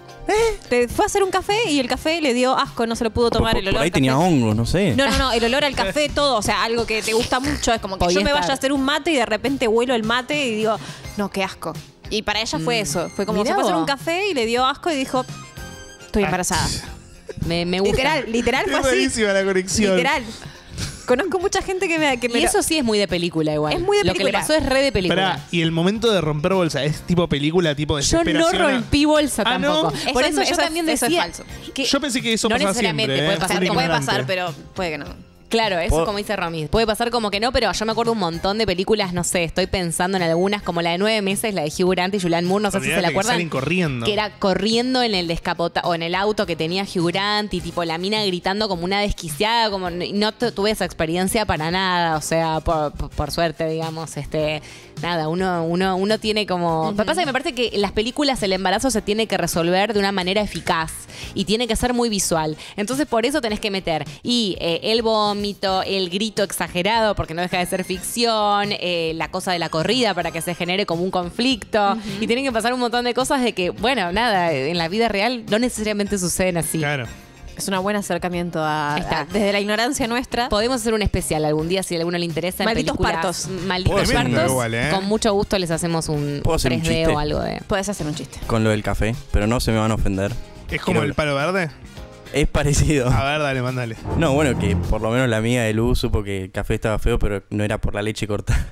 Te fue a hacer un café y el café le dio asco, no se lo pudo tomar el olor. Por ahí al café. tenía hongos, no sé. No, el olor al café, todo, o sea, algo que te gusta mucho. Es como que Podía yo me estar. vaya a hacer un mate y de repente huelo el mate y digo, no, qué asco. Y para ella fue eso. Fue como Mirá se fue a hacer vos. un café y le dio asco y dijo, estoy embarazada. Me gusta. Literal fue Es así. buenísima la conexión. Literal. Conozco mucha gente que me Y eso sí es muy de película igual. Es muy de Lo que le película. pasó es re de película. Pará, y el momento de romper bolsa, ¿es tipo película, tipo Yo desesperación? no rompí bolsa Ah, ¿no? tampoco. Por eso yo también eso decía es falso. que Yo pensé que eso no pasaba necesariamente siempre. puede pasar, Fue Puede ignorante. pasar, pero puede que no. Claro, eso es como dice Romy. Puede pasar como que no, pero yo me acuerdo un montón de películas, no sé, estoy pensando en algunas, como la de 9 meses, la de Hugh Grant y Julianne Moore, no sé si se la Olvídate que acuerdan. salen corriendo. Que era corriendo en el o en el auto que tenía Hugh Grant y tipo la mina gritando como una desquiciada, como no tuve esa experiencia para nada, o sea, por suerte, digamos, nada, uno tiene como... Lo que pasa es que me parece que en las películas el embarazo se tiene que resolver de una manera eficaz y tiene que ser muy visual. Entonces por eso tenés que meter el vómito, el grito exagerado, porque no deja de ser ficción, la cosa de la corrida para que se genere como un conflicto. Y tienen que pasar un montón de cosas de que, bueno, nada, en la vida real no necesariamente suceden así. Claro. Es un buen acercamiento desde la ignorancia nuestra. Podemos hacer un especial algún día si a alguno le interesa. Malditos películas, partos. Malditos partos. Igual, Con mucho gusto les hacemos un 3D o algo de. Puedes hacer un chiste. Con lo del café, pero no se me van a ofender. ¿Es como el palo verde? Es parecido. A ver, dale, mandale. No, bueno, que por lo menos la amiga de Lu supo que el café estaba feo, pero no era por la leche cortada.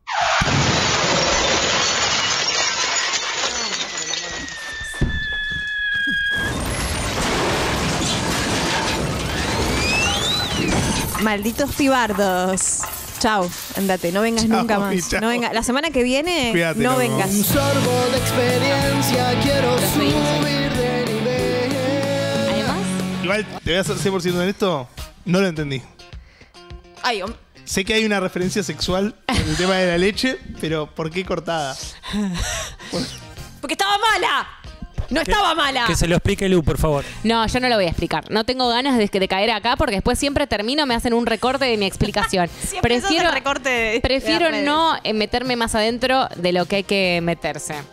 Malditos pibardos. Chau, andate, no vengas nunca más. No venga. La semana que viene, Cuídate, no loco. vengas. Un sorbo de experiencia, quiero subir de nivel. Además, Igual, te voy a ser 100% honesto, no lo entendí. Ay, Sé que hay una referencia sexual en el tema de la leche, pero ¿por qué cortada? porque estaba mala. No estaba mala. Que se lo explique Lu, por favor. no, yo no lo voy a explicar. No tengo ganas de caer acá porque después siempre termino, me hacen un recorte de mi explicación. Siempre sos el recorte de prefiero las redes. no meterme más adentro de lo que hay que meterse. No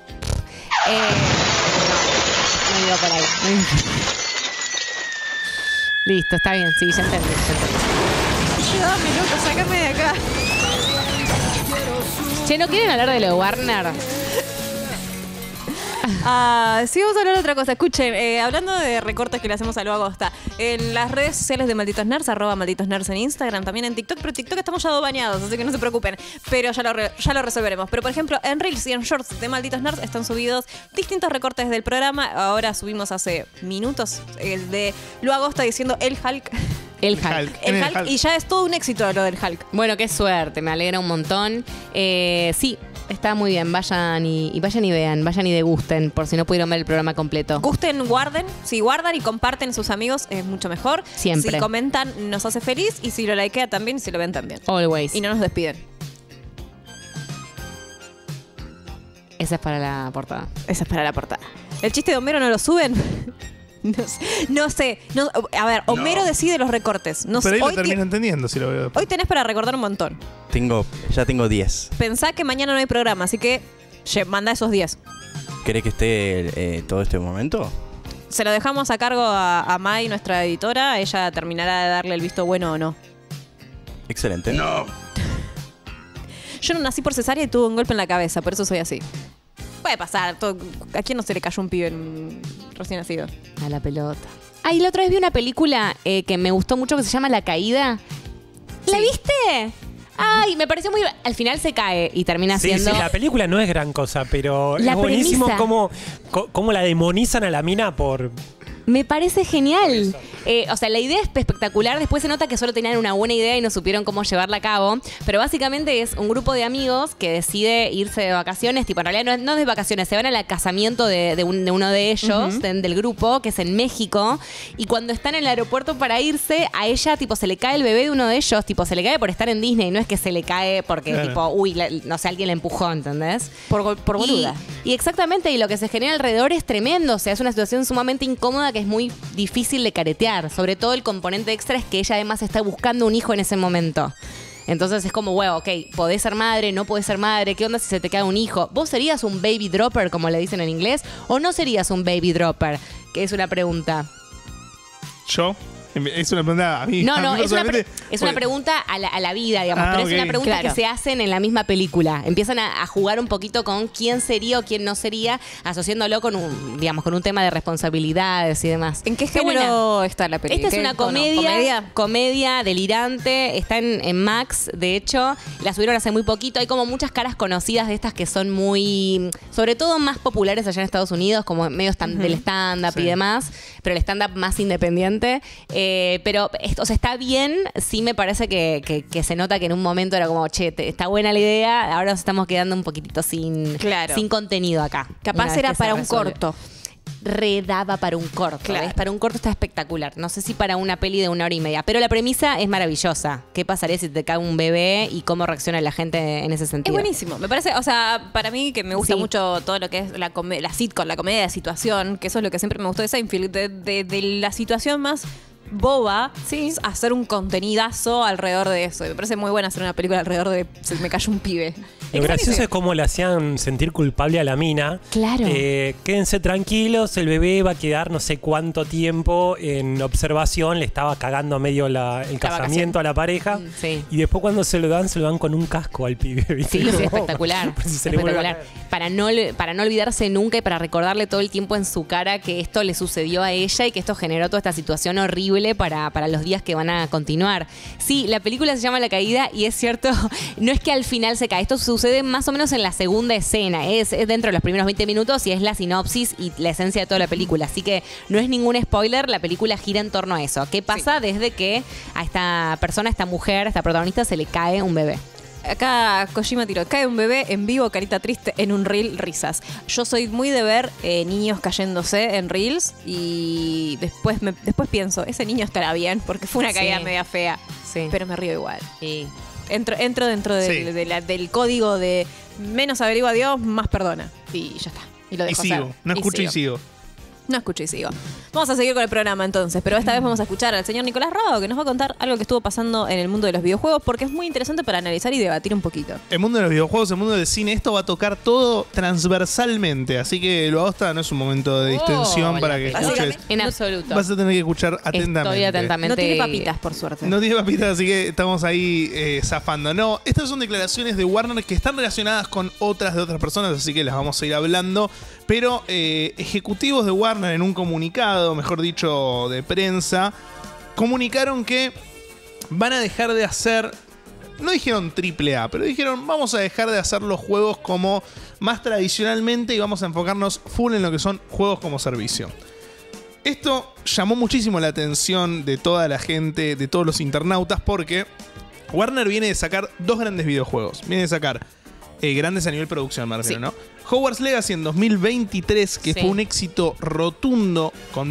iba por ahí. Listo, está bien, sí, ya entendí. Ayúdame, loco, sácame de acá. Che, ¿no quieren hablar de lo de Warner? Sí, vamos a hablar de otra cosa. Escuchen, hablando de recortes que le hacemos a Lu Agosta, en las redes sociales de Malditos Nerds, @MalditosNerds en Instagram, también en TikTok, pero TikTok estamos ya baneados, así que no se preocupen, pero ya lo resolveremos. Pero por ejemplo, en Reels y en Shorts de Malditos Nerds están subidos distintos recortes del programa. Ahora subimos hace minutos el de Lu Agosta diciendo el Hulk. El Hulk. El Hulk, y ya es todo un éxito lo del Hulk. Bueno, qué suerte, me alegra un montón. Sí, está muy bien. Vayan y vean, vayan y degusten, por si no pudieron ver el programa completo. Gusten, guarden. Si guardan y comparten a sus amigos, es mucho mejor. Siempre. Si comentan, nos hace feliz. Y si lo likea también, y si lo ven también. Always. Y no nos despiden. Esa es para la portada. Esa es para la portada. ¿El chiste de Homero no lo suben? No sé. A ver, Homero decide los recortes. No Pero ahí sé. lo termino entendiendo si lo veo. Hoy tenés para recordar un montón. Ya tengo 10. Pensá que mañana no hay programa, así que manda esos 10. ¿Querés que esté todo este momento? Se lo dejamos a cargo a Mai, nuestra editora. Ella terminará de darle el visto bueno o no. Excelente. No. Yo no nací por cesárea y tuve un golpe en la cabeza, por eso soy así. Puede pasar. ¿A quién no se le cayó un pibe recién nacido? A la pelota. Ay, la otra vez vi una película que me gustó mucho que se llama La Caída. ¿La viste? Ay, me pareció muy... Al final se cae y termina siendo... Sí, la película no es gran cosa, pero La es buenísimo premisa. cómo la demonizan a la mina por... Me parece genial. O sea, la idea es espectacular. Después se nota que solo tenían una buena idea y no supieron cómo llevarla a cabo. Pero básicamente es un grupo de amigos que decide irse de vacaciones. Tipo, en realidad no es de vacaciones, se van al casamiento de uno de ellos, del grupo, que es en México. Y cuando están en el aeropuerto para irse, a ella, tipo, se le cae el bebé de uno de ellos. Tipo, se le cae por estar en Disney. No es que se le cae porque, tipo, no sé, alguien la empujó, ¿entendés? Por boluda. Y exactamente, y lo que se genera alrededor es tremendo. O sea, es una situación sumamente incómoda que es muy difícil de caretear. Sobre todo el componente extra es que ella además está buscando un hijo en ese momento. Entonces es como, ok, podés ser madre, no podés ser madre, ¿qué onda si se te cae un hijo? ¿Vos serías un baby dropper, como le dicen en inglés, o no serías un baby dropper? Que es una pregunta. ¿Yo? Es una pregunta a mí. No, a mí es una pregunta a la vida, digamos, pero ok. es una pregunta Claro. que se hacen en la misma película. Empiezan a jugar un poquito con quién sería o quién no sería, asociándolo con un tema de responsabilidades y demás. ¿En qué Está género buena. está la película? Esta es una comedia delirante, está en Max, de hecho, la subieron hace muy poquito, hay como muchas caras conocidas de estas que son muy, sobre todo más populares allá en Estados Unidos, como medio del stand-up y demás, pero el stand-up más independiente. Pero o sea, está bien, sí me parece que se nota que en un momento era como, che, está buena la idea, ahora nos estamos quedando un poquitito sin contenido acá. Capaz era para un corto. Redaba para un corto. Claro. ¿Ves? Para un corto está espectacular. No sé si para una peli de 1 hora y media. Pero la premisa es maravillosa. ¿Qué pasaría si te cae un bebé y cómo reacciona la gente en ese sentido? Es buenísimo. Me parece, o sea, para mí que me gusta mucho todo lo que es la sitcom, la comedia de situación, que eso es lo que siempre me gustó de Seinfeld, de la situación más boba, hacer un contenidazo alrededor de eso. Y me parece muy bueno hacer una película alrededor de se me cayó un pibe. Lo gracioso es cómo le hacían sentir culpable a la mina. Claro. Quédense tranquilos, el bebé va a quedar no sé cuánto tiempo en observación. Le estaba cagando a medio el casamiento a la pareja. Sí. Y después cuando se lo dan con un casco al pibe. ¿viste? Sí, espectacular. Espectacular. Para no olvidarse nunca y para recordarle todo el tiempo en su cara que esto le sucedió a ella y que esto generó toda esta situación horrible para los días que van a continuar. Sí, la película se llama La Caída y es cierto, no es que al final se cae, esto sucede más o menos en la segunda escena, es dentro de los primeros 20 minutos y es la sinopsis y la esencia de toda la película, así que no es ningún spoiler, la película gira en torno a eso. ¿Qué pasa desde que a esta persona, a esta mujer, a esta protagonista se le cae un bebé? Acá Kojima tiró, cae un bebé en vivo, carita triste, en un reel, risas. Yo soy muy de ver niños cayéndose en reels y después pienso, ese niño estará bien porque fue una caída media fea, pero me río igual. Sí. Entro dentro del código de menos averigua a Dios, más perdona. Y ya está. Y lo dejo sigo. No escucho y sigo. No escucho y sigo. Vamos a seguir con el programa entonces, pero esta vez vamos a escuchar al señor Nicolás Rodo, que nos va a contar algo que estuvo pasando en el mundo de los videojuegos, porque es muy interesante para analizar y debatir un poquito. El mundo de los videojuegos, el mundo del cine, esto va a tocar todo transversalmente, así que lo basta, no es un momento de distensión para que escuches. En absoluto. Vas a tener que escuchar atentamente. Estoy atentamente. No tiene papitas, por suerte. No tiene papitas, así que estamos ahí zafando. No, estas son declaraciones de Warner que están relacionadas con otras de otras personas, así que las vamos a ir hablando. Pero ejecutivos de Warner en un comunicado, mejor dicho, de prensa, comunicaron que van a dejar de hacer, no dijeron AAA, pero dijeron vamos a dejar de hacer los juegos como más tradicionalmente y vamos a enfocarnos full en lo que son juegos como servicio. Esto llamó muchísimo la atención de toda la gente, de todos los internautas, porque Warner viene de sacar dos grandes videojuegos. Viene de sacar grandes a nivel producción, me refiero, ¿no? Hogwarts Legacy en 2023, que fue un éxito rotundo, con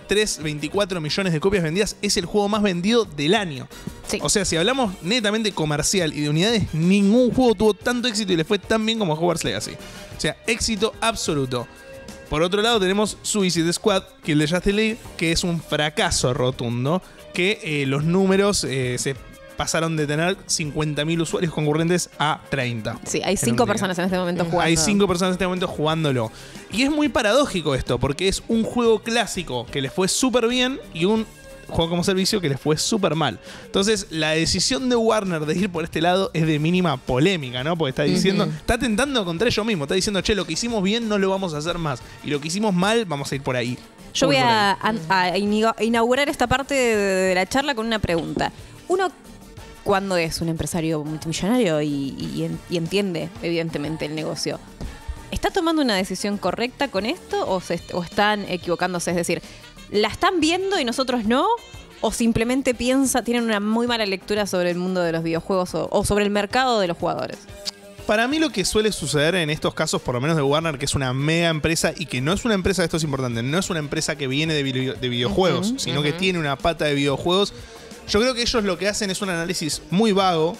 24 millones de copias vendidas, es el juego más vendido del año. O sea, si hablamos netamente comercial y de unidades, ningún juego tuvo tanto éxito y le fue tan bien como Hogwarts Legacy. O sea, éxito absoluto. Por otro lado tenemos Suicide Squad, Kill the Justice League, que es un fracaso rotundo, que los números se pasaron de tener 50.000 usuarios concurrentes a 30. Sí, hay 5 personas en este momento jugando. Hay 5 personas en este momento jugándolo. Y es muy paradójico esto, porque es un juego clásico que les fue súper bien y un juego como servicio que les fue súper mal. Entonces, la decisión de Warner de ir por este lado es de mínima polémica, ¿no? Porque está diciendo, está atentando contra ellos mismos. Está diciendo, che, lo que hicimos bien no lo vamos a hacer más. Y lo que hicimos mal, vamos a ir por ahí. Yo voy a inaugurar esta parte de la charla con una pregunta. Uno, cuando es un empresario multimillonario y entiende, evidentemente, el negocio, ¿está tomando una decisión correcta con esto o están equivocándose? Es decir, ¿la están viendo y nosotros no? ¿O simplemente tienen una muy mala lectura sobre el mundo de los videojuegos o sobre el mercado de los jugadores? Para mí lo que suele suceder en estos casos, por lo menos de Warner, que es una mega empresa y que no es una empresa, esto es importante, no es una empresa que viene de videojuegos, sino que tiene una pata de videojuegos. Yo creo que ellos lo que hacen es un análisis muy vago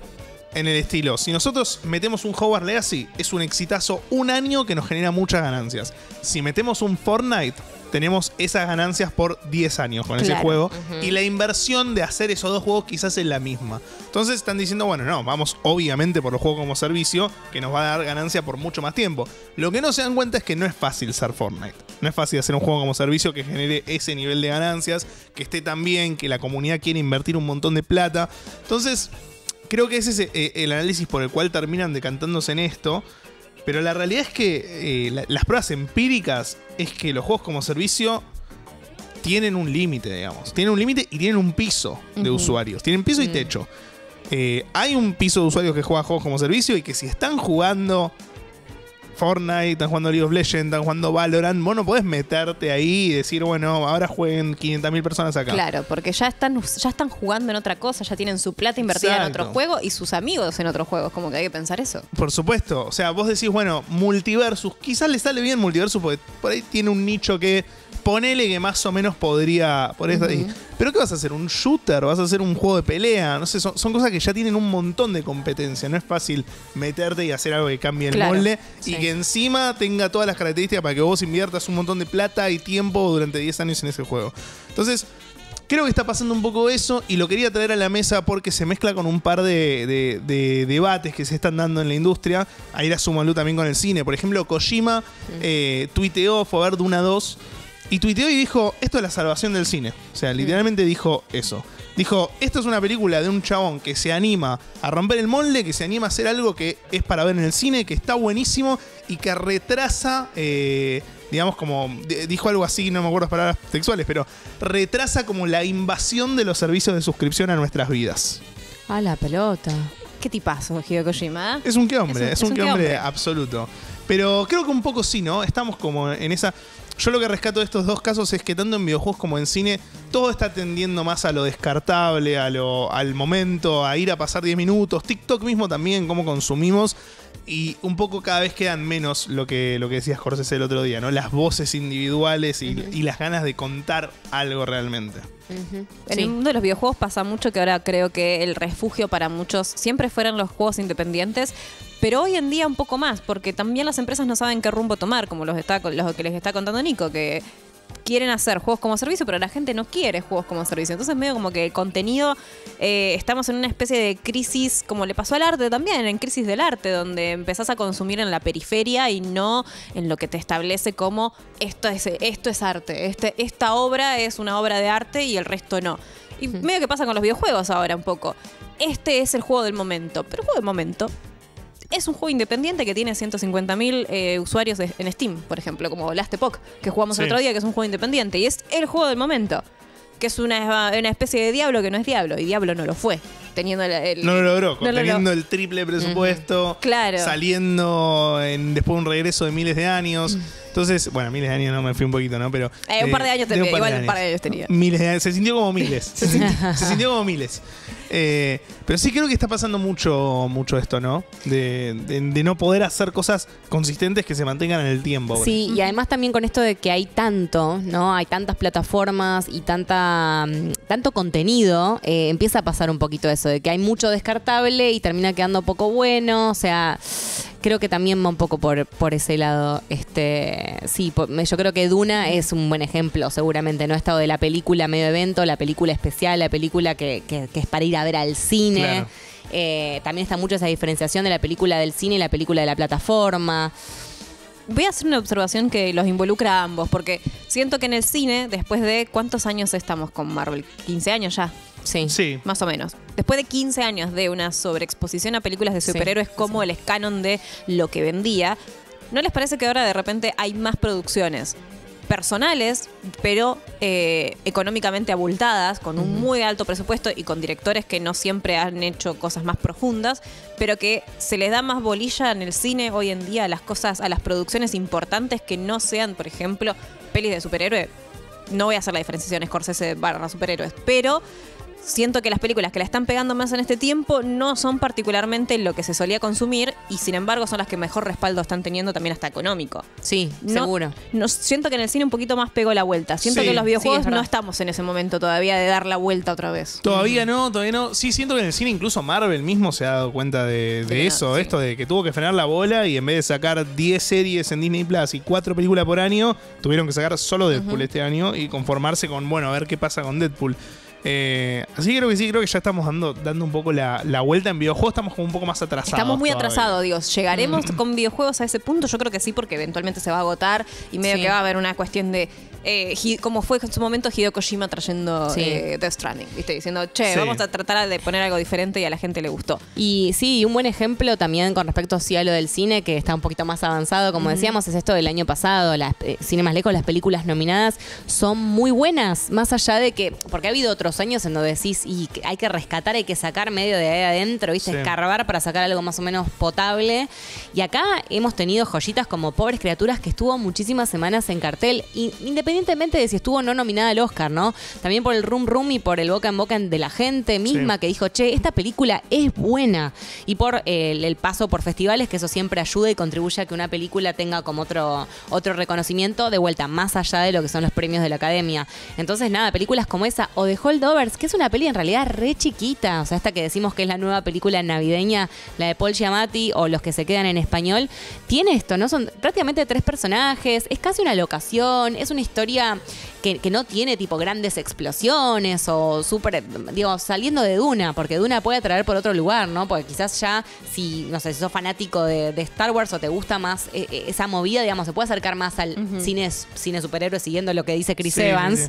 en el estilo. Si nosotros metemos un Hogwarts Legacy, es un exitazo un año que nos genera muchas ganancias. Si metemos un Fortnite, tenemos esas ganancias por 10 años con ese juego. Y la inversión de hacer esos dos juegos quizás es la misma. Entonces están diciendo, bueno, no, vamos obviamente por los juegos como servicio, que nos va a dar ganancia por mucho más tiempo. Lo que no se dan cuenta es que no es fácil ser Fortnite. No es fácil hacer un juego como servicio que genere ese nivel de ganancias, que esté tan bien, que la comunidad quiere invertir un montón de plata. Entonces, creo que ese es el análisis por el cual terminan decantándose en esto. Pero la realidad es que las pruebas empíricas es que los juegos como servicio tienen un límite, digamos. Tienen un límite y tienen un piso de usuarios. Tienen piso y techo. Hay un piso de usuarios que juegan juegos como servicio y que si están jugando Fortnite, están jugando League of Legends, están jugando Valorant, vos no podés meterte ahí y decir, bueno, ahora jueguen 500.000 personas acá. Claro, porque ya están jugando en otra cosa, ya tienen su plata invertida en otro juego y sus amigos en otros juegos, como que hay que pensar eso. Por supuesto, o sea, vos decís, bueno, Multiversus, quizás le sale bien Multiversus porque por ahí tiene un nicho que ponele que más o menos podría por eso ahí. Pero ¿qué vas a hacer? ¿Un shooter? ¿Vas a hacer un juego de pelea? No sé, son cosas que ya tienen un montón de competencia. No es fácil meterte y hacer algo que cambie el molde y que encima tenga todas las características para que vos inviertas un montón de plata y tiempo durante 10 años en ese juego. Entonces, Creo que está pasando un poco eso y lo quería traer a la mesa porque se mezcla con un par de debates que se están dando en la industria. Ahí la súmalo también con el cine. Por ejemplo, Kojima tuiteó, fue a ver Duna 2 y tuiteó y dijo, esto es la salvación del cine. O sea, literalmente dijo eso. Dijo, esto es una película de un chabón que se anima a romper el molde, que se anima a hacer algo que es para ver en el cine, que está buenísimo y que retrasa... digamos como, dijo algo así, no me acuerdo las palabras textuales, pero retrasa como la invasión de los servicios de suscripción a nuestras vidas. A la pelota. Qué tipazo, Hideo Kojima. Es un qué hombre, es un qué hombre absoluto. Pero creo que un poco sí, ¿no? Estamos como en esa... Yo lo que rescato de estos dos casos es que tanto en videojuegos como en cine, todo está tendiendo más a lo descartable, al momento, a ir a pasar 10 minutos. TikTok mismo también, cómo consumimos. Y un poco cada vez quedan menos lo que decías, Scorsese, el otro día, ¿no? Las voces individuales y las ganas de contar algo realmente. En el mundo de los videojuegos pasa mucho que ahora creo que el refugio para muchos siempre fueron los juegos independientes, pero hoy en día un poco más, porque también las empresas no saben qué rumbo tomar, como los que les está contando Nico, que quieren hacer juegos como servicio, pero la gente no quiere juegos como servicio. Entonces medio como que el contenido, estamos en una especie de crisis, como le pasó al arte también, en crisis del arte, donde empezás a consumir en la periferia y no en lo que te establece como esto es arte, esta obra es una obra de arte y el resto no. Y medio que pasa con los videojuegos ahora un poco. Este es el juego del momento, pero el juego del momento es un juego independiente que tiene 150.000 usuarios en Steam, por ejemplo, como Last Epoch, que jugamos el otro día, que es un juego independiente. Y es el juego del momento, que es una especie de Diablo que no es Diablo. Y Diablo no lo fue, teniendo no lo logró, teniendo el triple presupuesto, claro, saliendo después de un regreso de miles de años. Entonces, bueno, miles de años no, me fui un poquito, ¿no? Pero un par de años tenía, igual un par de años tenía. Miles de años, se sintió como miles. se sintió como miles. Pero sí creo que está pasando mucho esto, ¿no? De no poder hacer cosas consistentes que se mantengan en el tiempo. Sí, y además también con esto de que hay tanto, ¿no? Hay tantas plataformas y tanto contenido, empieza a pasar un poquito eso, de que hay mucho descartable y termina quedando poco bueno, o sea... Creo que también va un poco por ese lado. Sí, yo creo que Duna es un buen ejemplo, seguramente, ¿no? Estado de la película medio evento, la película especial, la película que es para ir a ver al cine. Claro. También está mucho esa diferenciación de la película del cine y la película de la plataforma. Voy a hacer una observación que los involucra a ambos, porque siento que en el cine, después de ¿cuántos años estamos con Marvel? 15 años ya. Sí. Más o menos. Después de 15 años de una sobreexposición a películas de superhéroes como el canon de lo que vendía, ¿no les parece que ahora de repente hay más producciones personales, pero económicamente abultadas, con un muy alto presupuesto y con directores que no siempre han hecho cosas más profundas, pero que se les da más bolilla en el cine hoy en día a las producciones importantes que no sean, por ejemplo, pelis de superhéroes? No voy a hacer la diferenciación Scorsese / superhéroes, pero siento que las películas que la están pegando más en este tiempo no son particularmente lo que se solía consumir y sin embargo son las que mejor respaldo están teniendo también hasta económico. Sí, seguro. Siento que en el cine un poquito más pegó la vuelta. Siento que en los videojuegos no estamos en ese momento todavía de dar la vuelta otra vez. Todavía no. Sí, siento que en el cine incluso Marvel mismo se ha dado cuenta de eso, esto de que tuvo que frenar la bola y en vez de sacar 10 series en Disney Plus y 4 películas por año, tuvieron que sacar solo Deadpool este año y conformarse con, bueno, a ver qué pasa con Deadpool. Así que creo que ya estamos dando un poco la vuelta en videojuegos, estamos como un poco más atrasados. Estamos muy atrasados, digo. ¿Llegaremos con videojuegos a ese punto? Yo creo que sí, porque eventualmente se va a agotar y medio que va a haber una cuestión de como fue en su momento Hideo Kojima trayendo Death Stranding, ¿viste? Diciendo, vamos a tratar de poner algo diferente y a la gente le gustó. Y sí, un buen ejemplo también con respecto a lo del cine, que está un poquito más avanzado, como decíamos, es esto del año pasado, Cine Más Lejos, las películas nominadas son muy buenas, más allá de que, porque ha habido otros años en donde decís, y hay que rescatar, hay que sacar medio de ahí adentro, ¿viste? Escarbar para sacar algo más o menos potable. Y acá hemos tenido joyitas como Pobres Criaturas, que estuvo muchísimas semanas en cartel, independientemente de si estuvo o no nominada al Oscar, ¿no? También por el rum y por el boca en boca de la gente misma que dijo, esta película es buena. Y por el paso por festivales, que eso siempre ayuda y contribuye a que una película tenga como otro reconocimiento de vuelta, más allá de lo que son los premios de la Academia. Entonces, nada, películas como esa, o The Holdovers, que es una peli en realidad re chiquita, o sea, esta que decimos que es la nueva película navideña, la de Paul Giamatti, o Los que se quedan en español, tiene esto, ¿no? Son prácticamente 3 personajes, es casi una locación, es una historia que no tiene tipo grandes explosiones o súper, digo, saliendo de Duna, porque Duna puede atraer por otro lugar, ¿no? Porque quizás ya, si, no sé, si sos fanático de Star Wars o te gusta más esa movida, digamos, se puede acercar más al cine superhéroe siguiendo lo que dice Chris Evans.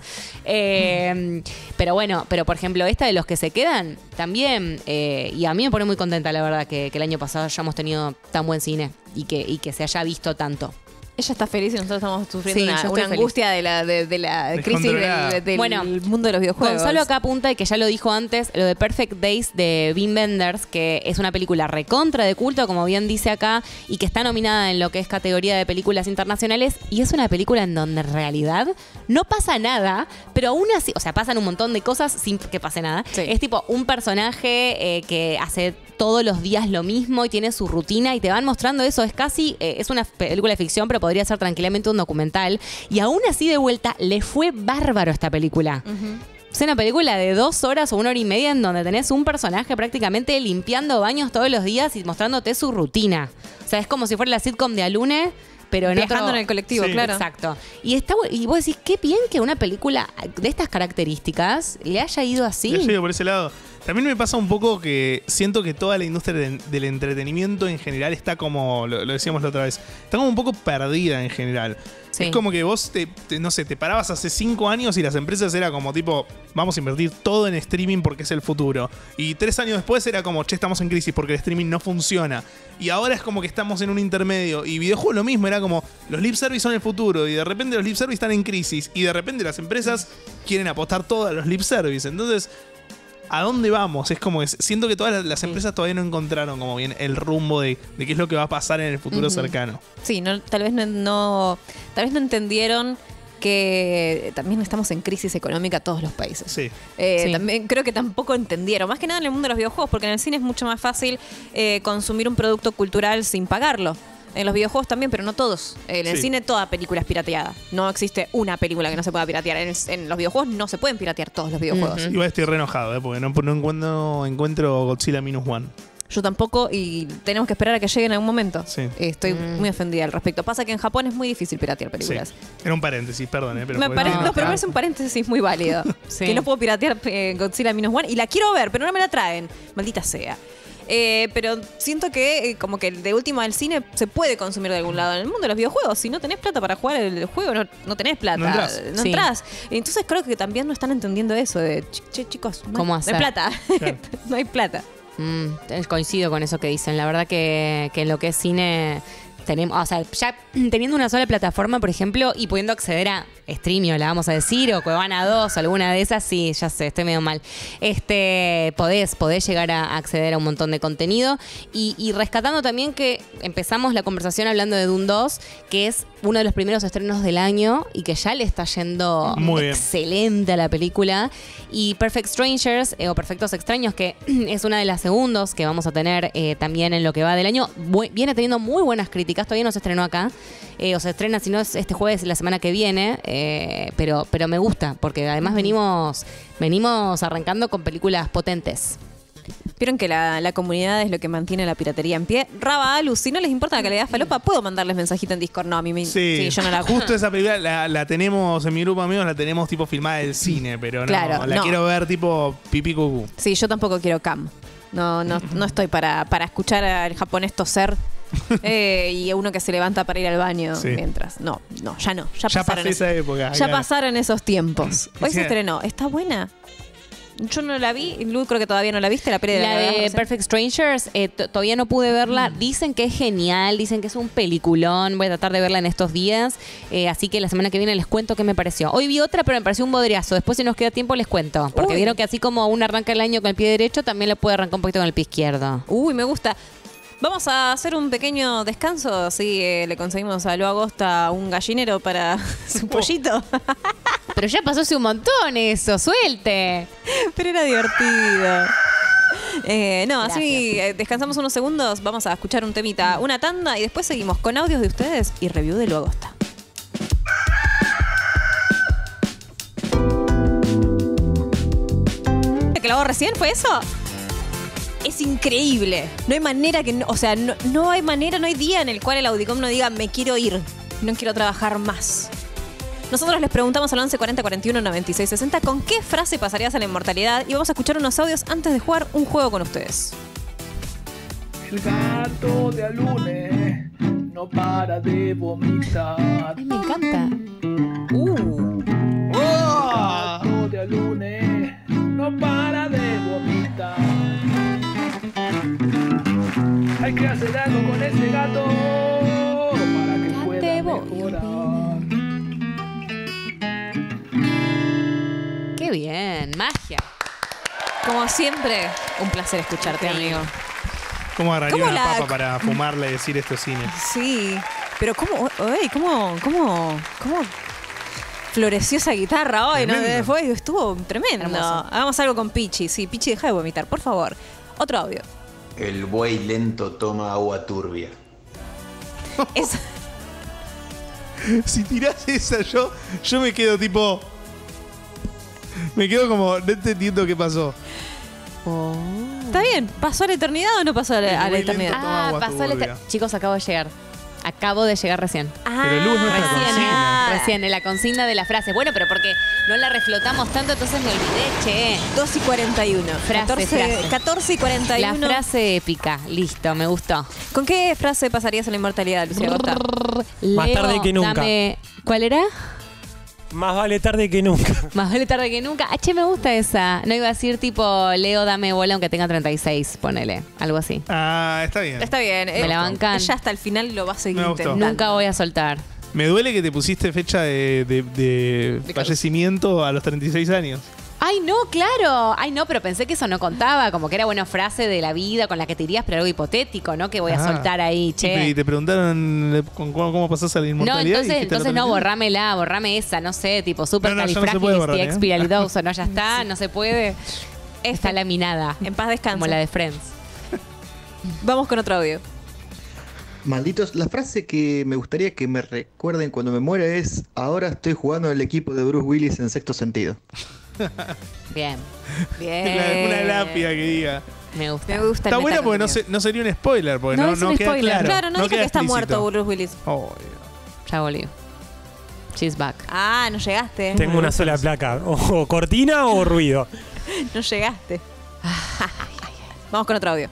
Sí. Pero bueno, por ejemplo, esta de los que se quedan, también, y a mí me pone muy contenta, la verdad, que el año pasado hayamos tenido tan buen cine y que se haya visto tanto. Ella está feliz y nosotros estamos sufriendo una angustia de la crisis del mundo de los videojuegos. Gonzalo acá apunta, y que ya lo dijo antes, lo de Perfect Days de Wim Wenders, que es una película recontra de culto, como bien dice acá, y que está nominada en lo que es categoría de películas internacionales, y es una película en donde en realidad no pasa nada, pero aún así, o sea, pasan un montón de cosas sin que pase nada. Sí. Es tipo un personaje que hace todos los días lo mismo y tiene su rutina y te van mostrando eso. Es casi, es una película de ficción, pero podría ser tranquilamente un documental. Y aún así, de vuelta, le fue bárbaro esta película. Es una película de 2 horas o 1 hora y media en donde tenés un personaje prácticamente limpiando baños todos los días y mostrándote su rutina. O sea, es como si fuera la sitcom de Alune, pero viajando en el colectivo, claro. Exacto. Y vos decís, qué bien que una película de estas características le haya ido así. Le haya ido por ese lado. También me pasa un poco que siento que toda la industria del entretenimiento en general está como, lo decíamos la otra vez, está como un poco perdida en general. Sí. Es como que vos, no sé, te parabas hace 5 años y las empresas era como tipo, vamos a invertir todo en streaming porque es el futuro. Y 3 años después era como, che, estamos en crisis porque el streaming no funciona. Y ahora es como que estamos en un intermedio. Y videojuegos lo mismo, era como, los lip service son el futuro. Y de repente los lip service están en crisis. Y de repente las empresas quieren apostar todo a los lip service. Entonces, ¿a dónde vamos? Es como que siento que todas las empresas todavía no encontraron como bien el rumbo de qué es lo que va a pasar en el futuro cercano. Sí, tal vez no entendieron que también estamos en crisis económica todos los países. Sí. También creo que tampoco entendieron, más que nada en el mundo de los videojuegos, porque en el cine es mucho más fácil consumir un producto cultural sin pagarlo. En los videojuegos también, pero no todos. En el cine toda película es pirateada. No existe una película que no se pueda piratear. En los videojuegos no se pueden piratear todos los videojuegos. Igual estoy re enojado, porque no encuentro Godzilla Minus One. Yo tampoco, y tenemos que esperar a que llegue en algún momento. Sí. Estoy muy ofendida al respecto. Pasa que en Japón es muy difícil piratear películas. Sí. Era un paréntesis, perdón. Pero me parece un paréntesis muy válido. Que no puedo piratear Godzilla Minus One. Y la quiero ver, pero no me la traen. Maldita sea. Pero siento que como que de última el cine se puede consumir de algún lado. En el mundo de los videojuegos, si no tenés plata para jugar el juego, no tenés plata. No entrás. Entonces creo que también no están entendiendo eso de, che, chicos, ¿cómo hacer? No hay plata. Claro. No hay plata. Coincido con eso que dicen. La verdad que en lo que es cine tenemos, o sea, ya teniendo una sola plataforma, por ejemplo, y pudiendo acceder a Streamio, la vamos a decir, o Cuevana 2, alguna de esas, sí, ya sé, estoy medio mal. Podés llegar a acceder a un montón de contenido y rescatando también que empezamos la conversación hablando de Dune 2, que es uno de los primeros estrenos del año y que ya le está yendo excelente a la película. Y Perfect Strangers, o Perfectos Extraños, que es una de las segundos que vamos a tener también en lo que va del año, viene teniendo muy buenas críticas. Todavía no se estrenó acá, o se estrena, si no es este jueves, la semana que viene, pero me gusta, porque además venimos arrancando con películas potentes. Vieron que la comunidad es lo que mantiene la piratería en pie. Raba, Alu, si no les importa la calidad falopa, puedo mandarles mensajito en Discord. No, a mí sí, yo no la justo esa película la tenemos en mi grupo de amigos, la tenemos tipo filmada del cine, pero no, claro, la quiero ver tipo pipí cucú. Sí, yo tampoco quiero cam. No estoy para escuchar al japonés toser y uno que se levanta para ir al baño mientras. No, ya no. Ya pasaron esa época. Ya pasaron esos tiempos. Hoy se estrenó. ¿Está buena? Yo no la vi, Lu, creo que todavía no la viste, la de Perfect Strangers, todavía no pude verla. Dicen que es genial, dicen que es un peliculón. Voy a tratar de verla en estos días, así que la semana que viene les cuento qué me pareció. Hoy vi otra, pero me pareció un bodriazo. Después, si nos queda tiempo, les cuento, porque vieron que así como uno arranca el año con el pie derecho, también le puede arrancar un poquito con el pie izquierdo. Me gusta. Vamos a hacer un pequeño descanso, así le conseguimos a Lu Agosta un gallinero para su pollito. Pero ya pasó hace un montón eso, suelte. Pero era divertido. Así descansamos unos segundos, vamos a escuchar un temita, una tanda y después seguimos con audios de ustedes y review de Lu Agosta. ¿Te clavó recién? ¿Fue eso? Es increíble. No hay manera no hay día en el cual el Audicom no diga me quiero ir, no quiero trabajar más. Nosotros les preguntamos al 11 40 41 96 60 con qué frase pasarías a la inmortalidad y vamos a escuchar unos audios antes de jugar un juego con ustedes. El gato de Alune no para de vomitar. Ay, me encanta. El gato de Alune no para de vomitar. Hay que hacer algo con ese gato para que pueda mejorar. Qué bien, magia. Como siempre, un placer escucharte, amigo. ¿Cómo agarraría ¿Cómo una la- papa para fumarle y decir estos cines? Sí, pero ¿cómo floreció esa guitarra hoy? ¿No? Tremendo. Estuvo tremendo. Hermoso. Hagamos algo con Pichi. Sí, Pichi, deja de vomitar, por favor. Otro audio. El buey lento toma agua turbia. Es- Si tirás esa, yo me quedo tipo. Me quedo como, no te entiendo qué pasó. Está bien, ¿pasó a la eternidad o no pasó a la muy eternidad? lento, toma agua pasó la turbia. Chicos, acabo de llegar. Acabo de llegar recién. Pero Lu es nuestra consigna. Recién, en la consigna de la frase. Bueno, pero porque no la reflotamos tanto, entonces me olvidé, che. 2 y 41. Frase. 14 y 41. La frase épica. Listo, me gustó. ¿Con qué frase pasarías a la inmortalidad, Lucía Costa? Más tarde que nunca. ¿Cuál era? Más vale tarde que nunca. Más vale tarde que nunca. Ah, che, me gusta esa. No iba a decir tipo, Leo, dame bola aunque tenga 36, ponele. Algo así. Ah, está bien. Está bien. Me la bancan. Ella hasta el final lo va a seguir Me gustó. intentando. Nunca voy a soltar. Me duele que te pusiste fecha de fallecimiento a los 36 años. Ay, no, claro. Ay, no, pero pensé que eso no contaba. Como que era buena frase de la vida con la que te irías, pero algo hipotético, ¿no? Que voy a Ah. soltar ahí, che. Y te preguntaron cómo pasás a la No, inmortalidad. y entonces dijiste no, los 36. borrame esa, no sé, tipo super No, ya no se puede borrar, califragilistiexpialidoso, no, ya está, no se puede. Está laminada. En paz descansa. Como la de Friends. Vamos con otro audio. Malditos, la frase que me gustaría que me recuerden cuando me muera es: ahora estoy jugando en el equipo de Bruce Willis en Sexto Sentido. Bien. Bien. Una lápida que diga. Me gusta. Me gusta. Está el buena porque metacontenido. no sería un spoiler, porque No no, es no un queda spoiler. claro. Claro, no dijo queda que está explícito. muerto Bruce Willis. Oh, Ya volvió. She's back. Ah, no llegaste. Tengo una sola placa. O cortina o ruido. No llegaste. Vamos con otro audio.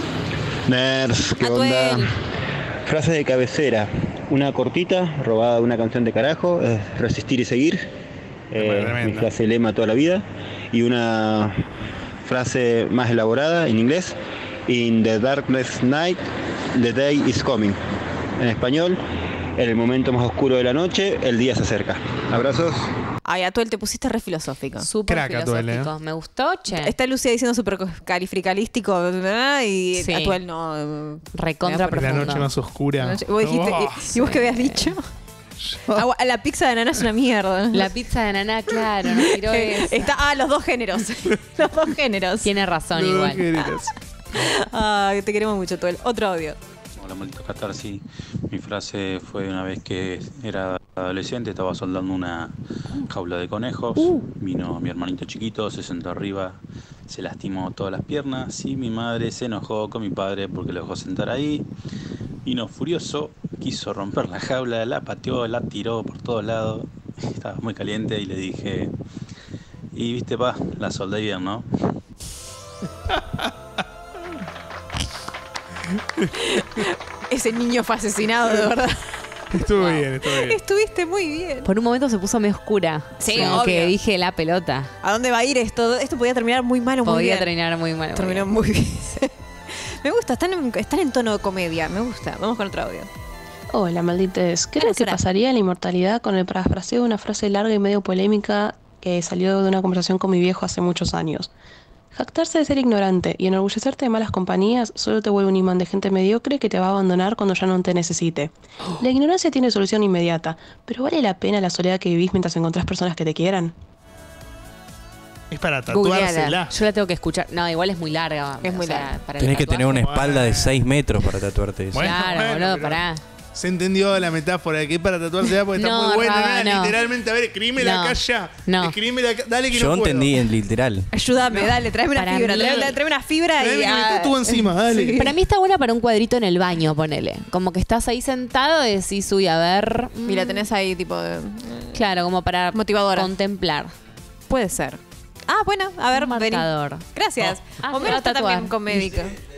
Nerds, ¿qué Atuel. onda? Frase de cabecera. Una cortita, robada de una canción de carajo, es resistir y seguir. Mi frase lema toda la vida. Y una frase más elaborada en inglés. In the darkest night, the day is coming. En español, en el momento más oscuro de la noche, el día se acerca. Abrazos. Ay, Atuel, te pusiste re filosófico. Súper Crack, Atuel, filosófico. Me gustó, che. Está Lucía diciendo súper califragilístico y Sí. Atuel no. Recontra La profundo. noche más oscura. Vos dijiste, Oh, ¿y vos qué habías dicho? La pizza de naná es una mierda. La pizza de naná, claro, no tiró esa. Está, los dos géneros. Los dos géneros. Tiene razón los igual. géneros. Ay, te queremos mucho, Atuel. Otro audio. Hola, maldito catarsis. Mi frase fue una vez que era adolescente, estaba soldando una jaula de conejos. Vino mi hermanito chiquito, se sentó arriba, se lastimó todas las piernas y mi madre se enojó con mi padre porque lo dejó sentar ahí. Vino furioso, quiso romper la jaula, la pateó, la tiró por todos lados. Estaba muy caliente y le dije, y viste, pa, la soldé bien, ¿no? Ese niño fue asesinado, de verdad. Estuvo bien, estuvo bien. Estuviste muy bien. Por un momento se puso medio oscura. Sí, Como obvio. que dije la pelota. ¿A dónde va a ir esto? Esto podía terminar muy mal o muy Podía bien. terminar muy mal. Terminó muy bien. Me gusta, están en tono de comedia. Me gusta. Vamos con otro audio. Hola, maldites. ¿Creen que pasaría la inmortalidad con el parafraseo de una frase larga y medio polémica que salió de una conversación con mi viejo hace muchos años? Jactarse de ser ignorante y enorgullecerte de malas compañías solo te vuelve un imán de gente mediocre que te va a abandonar cuando ya no te necesite. La ignorancia tiene solución inmediata, pero ¿vale la pena la soledad que vivís mientras encontrás personas que te quieran? Es para Googleala. tatuársela. Yo la tengo que escuchar. No, igual es muy larga. Es muy larga. Para Tenés el que tener una tatuaje. espalda de 6 metros para tatuarte eso. Bueno, Claro, bueno, boludo, pero- pará. Se entendió la metáfora que es para tatuarse porque está No, muy buena. Raba, no. Literalmente, a ver, escríbemela acá ya. No. Escríbemela acá. Dale que Yo no puedo. entendí en literal. Ayúdame, dale, tráeme una Para fibra. mí- Tráeme una fibra Tráeme y. que me tatúo encima, dale. Sí. Para mí está buena para un cuadrito en el baño, ponele. Como que estás ahí sentado y decís, uy, a ver. Y la tenés ahí, tipo. Claro, como para Motivadora. contemplar. Puede ser. Ah, bueno, a ver, Un vení. marcador. Gracias. Ah, Homero se va a está tatuar. también con médico.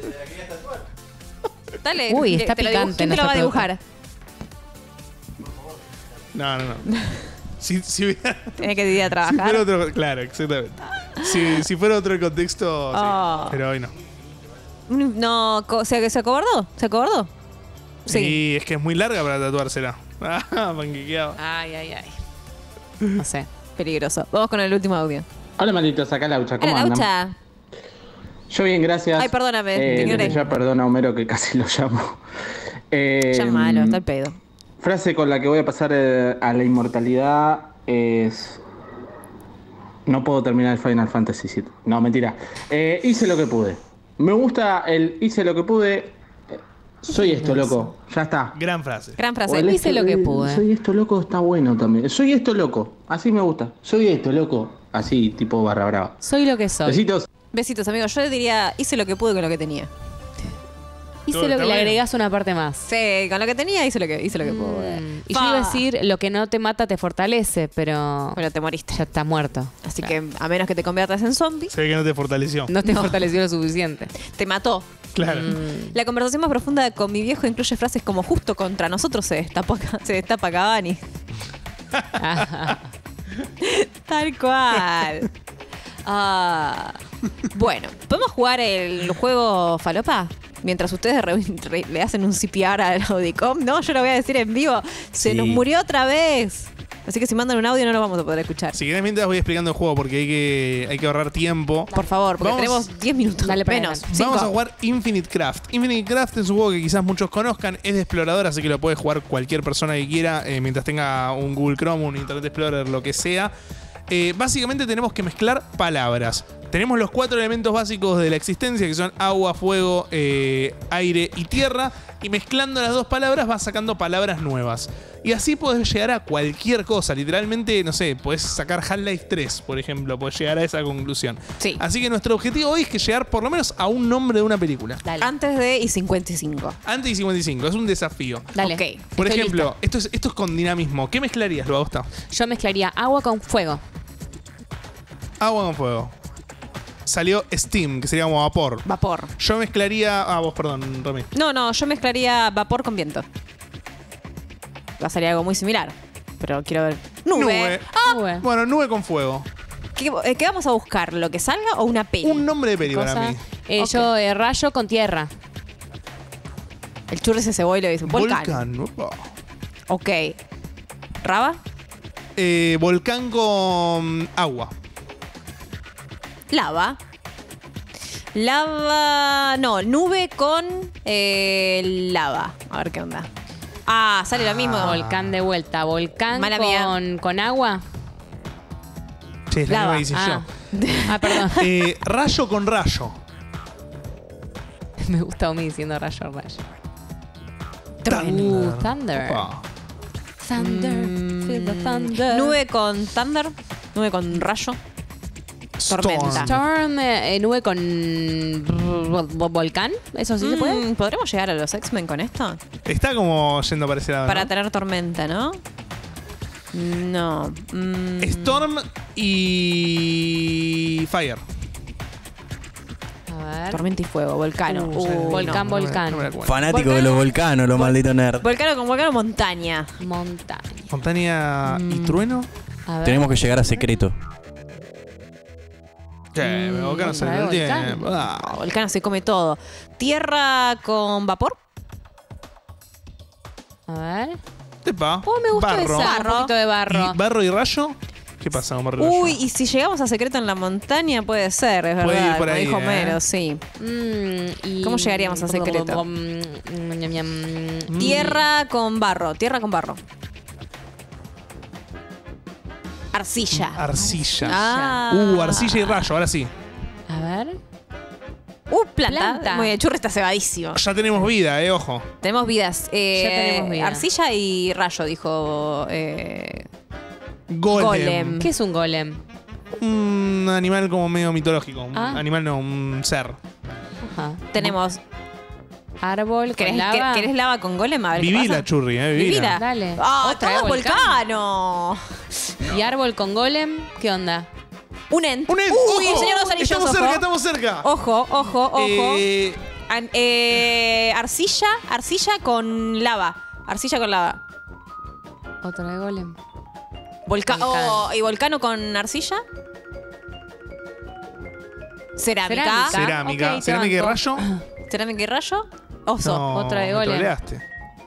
Dale. Uy, está te lo dibujo. picante ¿Quién te lo va a nuestra dibujar? No. Si hubiera. Tiene que ir a Si trabajar. fuera otro, claro, exactamente. Si fuera otro el contexto, sí, Oh. pero hoy no. No, ¿se acobardó? ¿Se acobardó? Sí. Sí, es que es muy larga para tatuársela. Ah, panquequeado. Ay. No sé. Peligroso. Vamos con el último audio. Hola, malditos, acá Laucha, ¿cómo Hola, andan? Laucha. Yo bien, gracias. Ay, perdóname, te ignoré. desde ya perdona a Homero que casi lo llamo. Llámalo, está el pedo. Frase con la que voy a pasar a la inmortalidad es... No puedo terminar el Final Fantasy VII. No, mentira. Hice lo que pude. Me gusta el hice lo que pude. Soy esto, loco. Ya está. Gran frase. Gran O frase. el Hice lo que pude. Soy esto, loco, está bueno también. Soy esto, loco. Así me gusta. Soy esto, loco. Así, tipo barra brava. Soy lo que soy. Besitos. Besitos, amigos. Yo diría, hice lo que pude con lo que tenía. Hice lo que le agregás una parte más. Sí, con lo que tenía hice lo que pude. Y yo iba a decir, lo que no te mata te fortalece, pero... Bueno, te moriste. Ya está muerto. Así que, a menos que te conviertas en zombie, Se ve que no te fortaleció. No te fortaleció lo suficiente. te mató. Claro. La conversación más profunda con mi viejo incluye frases como justo contra nosotros se destapa Cavani. Tal cual. Bueno, ¿podemos jugar el juego falopa? Mientras ustedes le hacen un CPR al Audicom. No, yo lo voy a decir en vivo. Se Sí. nos murió otra vez. Así que si mandan un audio no lo vamos a poder escuchar. Si querés, mientras voy explicando el juego porque hay que ahorrar tiempo. Por favor, porque Vamos- tenemos 10 minutos. Dale para menos. adelante. Vamos a 5. jugar Infinite Craft. Infinite Craft es un juego que quizás muchos conozcan. Es de explorador, así que lo puede jugar cualquier persona que quiera mientras tenga un Google Chrome, un Internet Explorer, lo que sea. Básicamente tenemos que mezclar palabras. Tenemos los 4 elementos básicos de la existencia, que son agua, fuego, aire y tierra. Y mezclando las dos palabras vas sacando palabras nuevas. Y así podés llegar a cualquier cosa. Literalmente, no sé, podés sacar Half-Life 3, por ejemplo. Podés llegar a esa conclusión. Sí. Así que nuestro objetivo hoy es que llegar por lo menos a un nombre de una película. Dale. Antes de y 55. Antes y 55, es un desafío. Dale. Ok. Por Estoy ejemplo, esto es con dinamismo. ¿Qué mezclarías, Luagosta? Yo mezclaría agua con fuego. Agua con fuego. Salió Steam, que sería como vapor. Vapor. Yo mezclaría. Vos, perdón, Rami. No, yo mezclaría vapor con viento. Va a salir algo muy similar. Pero quiero ver. Nube. Nube. Bueno, nube con fuego. ¿Qué vamos a buscar? ¿Lo que salga o una peli? Un nombre de peli Cosa. para mí. Ok. Yo rayo con tierra. El churri se cebó y le dice volcán. Opa. Ok. ¿Raba? Volcán con agua. Lava. Lava. No, nube con lava. A ver qué onda. Ah, sale lo mismo. Volcán de vuelta. Volcán Mala mía. con agua. Che, es la Lava. misma que hice Ah, perdón. yo. Rayo con rayo. Me gusta Omi diciendo rayo. Thunder. Thunder. Opa. Thunder. Feel the thunder. Nube con thunder. Nube con rayo. Tormenta. Storm, nube con volcán. ¿Eso sí se puede? ¿Podremos llegar a los X-Men con esto? Está como yendo para ese lado. Para ¿no? tener tormenta, ¿no? No. Storm y Fire. A ver. Tormenta y fuego, volcano. Volcán, volcán. Fanático de los volcanos, los malditos nerds. Volcano con volcano, montaña. Montaña. Montaña y trueno. A ver. Tenemos que llegar a secreto. Che, volcano sale todo el volcán. tiempo. Ah. Volcano se come todo. Tierra con vapor. A ver. Epa. Oh, me gusta barro. esa. Un poquito de barro. ¿Y barro y rayo? ¿Qué pasa con barro y Uy, rayo? y si llegamos a secreto en la montaña, puede ser, es Puede verdad. ir por como ahí, dijo ¿eh? Homero, sí. Y ¿Cómo llegaríamos a secreto? Tierra con barro. Tierra con barro. Arcilla. Arcilla. Ah. Arcilla y rayo, ahora sí. A ver. Planta. Muy bien, Churri está cebadísimo. Ya tenemos vida, ojo. Tenemos vidas. Ya tenemos vida. Arcilla y rayo, dijo Golem. ¿Qué es un golem? Un animal como medio mitológico. Un animal no, un ser. Ajá. Tenemos árbol con lava. ¿Querés lava con golem? A ver qué Vivila, pasa. Churri, vivila. Dale. Otra vez volcano. ¿Y árbol con golem? ¿Qué onda? Un ent. Un ent. Uy, ¡Ojo! el Señor de los Anillos. Estamos cerca. Ojo. Arcilla con lava. Arcilla con lava. Otra de golem. ¿Y volcano con arcilla? Cerámica. Cerámica. Ok, Cerámica y rayo. Cerámica y rayo. Oso. No, Otra de me golem. troleaste.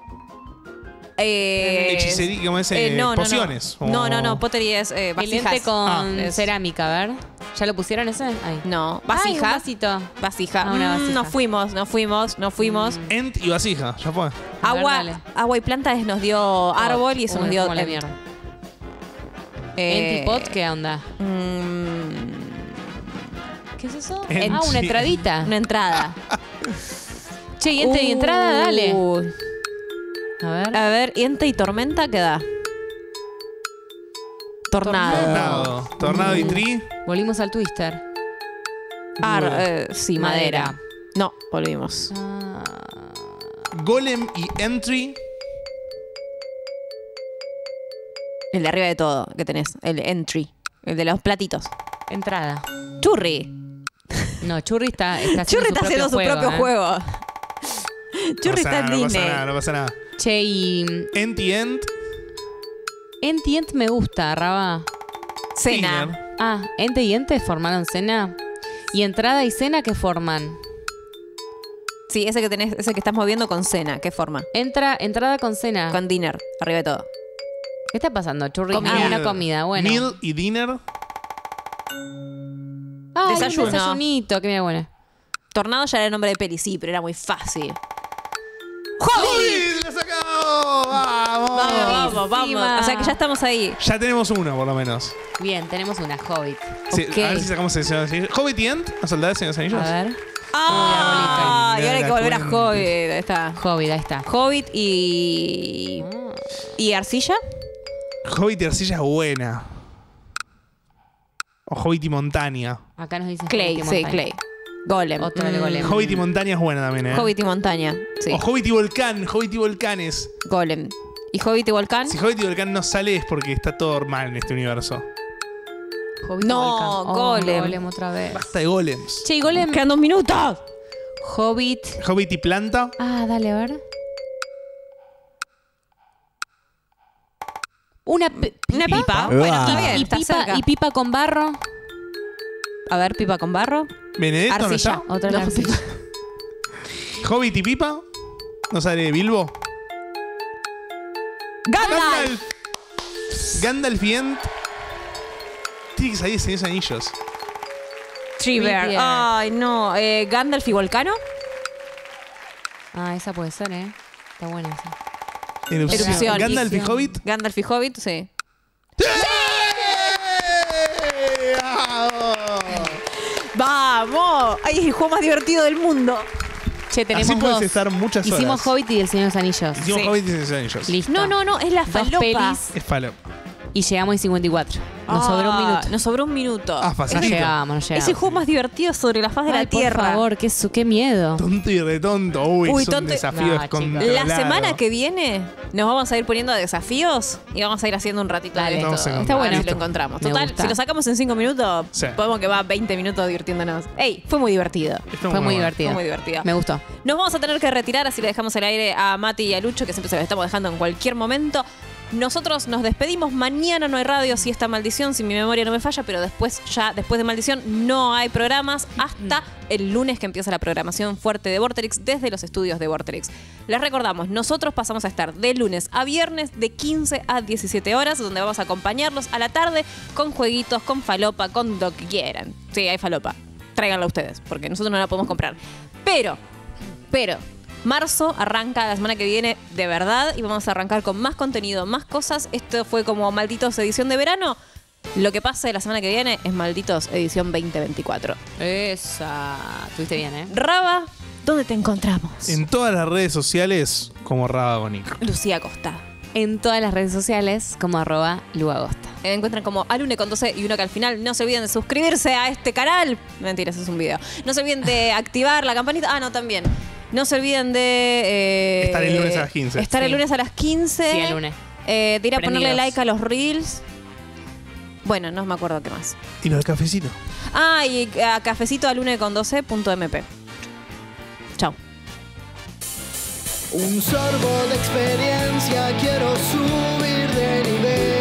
Hechicería, ¿cómo es? Pociones. No. Pottery es El vasijas. ente con cerámica, a ver. ¿Ya lo pusieron ese? Ahí. No, Ay, un vasija. vasito. Vasija. Una vasija. Nos fuimos. Ent y vasija, ya fue. Agua y planta nos dio árbol y eso nos dio como la ent. mierda. ¿Ent y pot qué onda? ¿Qué es eso? Una entradita. Una entrada. Che, y ente y entrada, dale. A ver, ente y tormenta, ¿qué da? Tornado. Tornado y tri. Volvimos al twister. Sí, madera. No, volvimos. Golem y entry. El de arriba de todo que tenés. El entry. El de los platitos. Entrada. Churri. No, Churri está haciendo Churri está haciendo su propio juego. Churri está en Disney. No pasa nada. Che, y... Ent y ent. Ent y ent me gusta, Raba. Cena. Ente y ente formaron cena. ¿Y entrada y cena qué forman? Sí, ese que tenés, ese que estás moviendo con cena, ¿qué forma? Entrada con cena. Con dinner, arriba de todo. ¿Qué está pasando, Churri? Comida. Una comida, bueno. Meal y dinner. Desayuno. Un desayunito, qué mira buena. Tornado ya era el nombre de peli, sí, pero era muy fácil. ¡Hobbit! ¡Lo sacamos! Vamos. O sea que ya estamos ahí. Ya tenemos uno, por lo menos. Bien, tenemos una Hobbit. Sí, Okay. A ver si sacamos el Señor de los Anillos. ¿Hobbit y ent? ¿La soldada del Señor de los Anillos? A ver. Y ahora hay que volver a Hobbit. Ahí está. Hobbit, ahí está. Hobbit y... ¿Y arcilla? Hobbit y arcilla es buena. O Hobbit y montaña. Acá nos dicen Clay, sí, Clay. Golem. Otro de golem. Hobbit y montaña es buena también, Hobbit y montaña, sí. O Hobbit y volcán. Hobbit y volcanes. Golem. ¿Y Hobbit y volcán? Si Hobbit y volcán no sale es porque está todo mal en este universo. Hobbit No, Golem. Golem otra vez. Basta de golems. Che, y Golem. Quedan 2 minutos. Hobbit. Hobbit y planta. Dale, a ver. Una pipa. Bueno, está bien, está cerca. Y pipa con barro. A ver, pipa con barro. Benedetto no Arcilla. está. Otra No, arcilla. Hobbit y pipa. ¿No sale Bilbo? Gandalf. Gandalf y ent. Tiene que salir de Señor de los Anillos. Treebeard. Ay, no. Gandalf y volcano. Esa puede ser, Está buena esa. Erupción. Gandalf y Hobbit. Gandalf y Hobbit, sí. ¡Vamos! ¡Ay, es el juego más divertido del mundo! Che, tenemos Así puedes dos. estar muchas horas. Hicimos Hobbit y el Señor de los Anillos. Hicimos Sí. Hobbit y Señor de los Anillos. Listo. No, es la Dos falopa. pelis Es falo. y llegamos en 54. Nos sobró un minuto. Nos sobró un minuto. No facilito. llegamos. Es el juego más divertido sobre la faz de la Tierra. Por favor, qué miedo. Tonto y retonto. Uy, son tonto y- desafíos No, con La semana que viene nos vamos a ir poniendo desafíos y vamos a ir haciendo un ratito Dale. de Vamos a esto. encontrar. Está bueno si Listo. lo encontramos. Me Total, gusta. si lo sacamos en 5 minutos, Sí. podemos que va 20 minutos divirtiéndonos. ¡Ey! Fue muy divertido. Esto Fue muy bueno. divertido. Fue muy divertido. Me gustó. Nos vamos a tener que retirar, así le dejamos el aire a Mati y a Lucho, que siempre se los estamos dejando en cualquier momento. Nosotros nos despedimos. Mañana no hay radio, si esta maldición, si mi memoria no me falla, pero después de maldición no hay programas hasta el lunes que empieza la programación fuerte de Vorterix desde los estudios de Vorterix. Les recordamos, nosotros pasamos a estar de lunes a viernes de 15 a 17 horas, donde vamos a acompañarlos a la tarde con jueguitos, con falopa, con lo que quieran. Sí, hay falopa. Tráiganla ustedes, porque nosotros no la podemos comprar. Pero, marzo arranca la semana que viene de verdad y vamos a arrancar con más contenido, más cosas. Esto fue como Malditos edición de verano. Lo que pase la semana que viene es Malditos edición 2024. Esa. Estuviste bien, ¿eh? Raba, ¿dónde te encontramos? En todas las redes sociales como Rabagonic. Lucía Costa. En todas las redes sociales como @luagosta. Me encuentran como Alune con 12 y uno que al final. No se olviden de suscribirse a este canal. Mentira, eso es un video. No se olviden de activar la campanita. Ah, no, también. No se olviden de... estar el lunes a las 15. Estar el lunes a las 15. Sí, el lunes. De ir a ponerle Prendidos. like a los reels. Bueno, no me acuerdo qué más. Y lo del cafecito. Ah, y a cafecitoalune12.mp. Chao. Un sorbo de experiencia, quiero subir de nivel.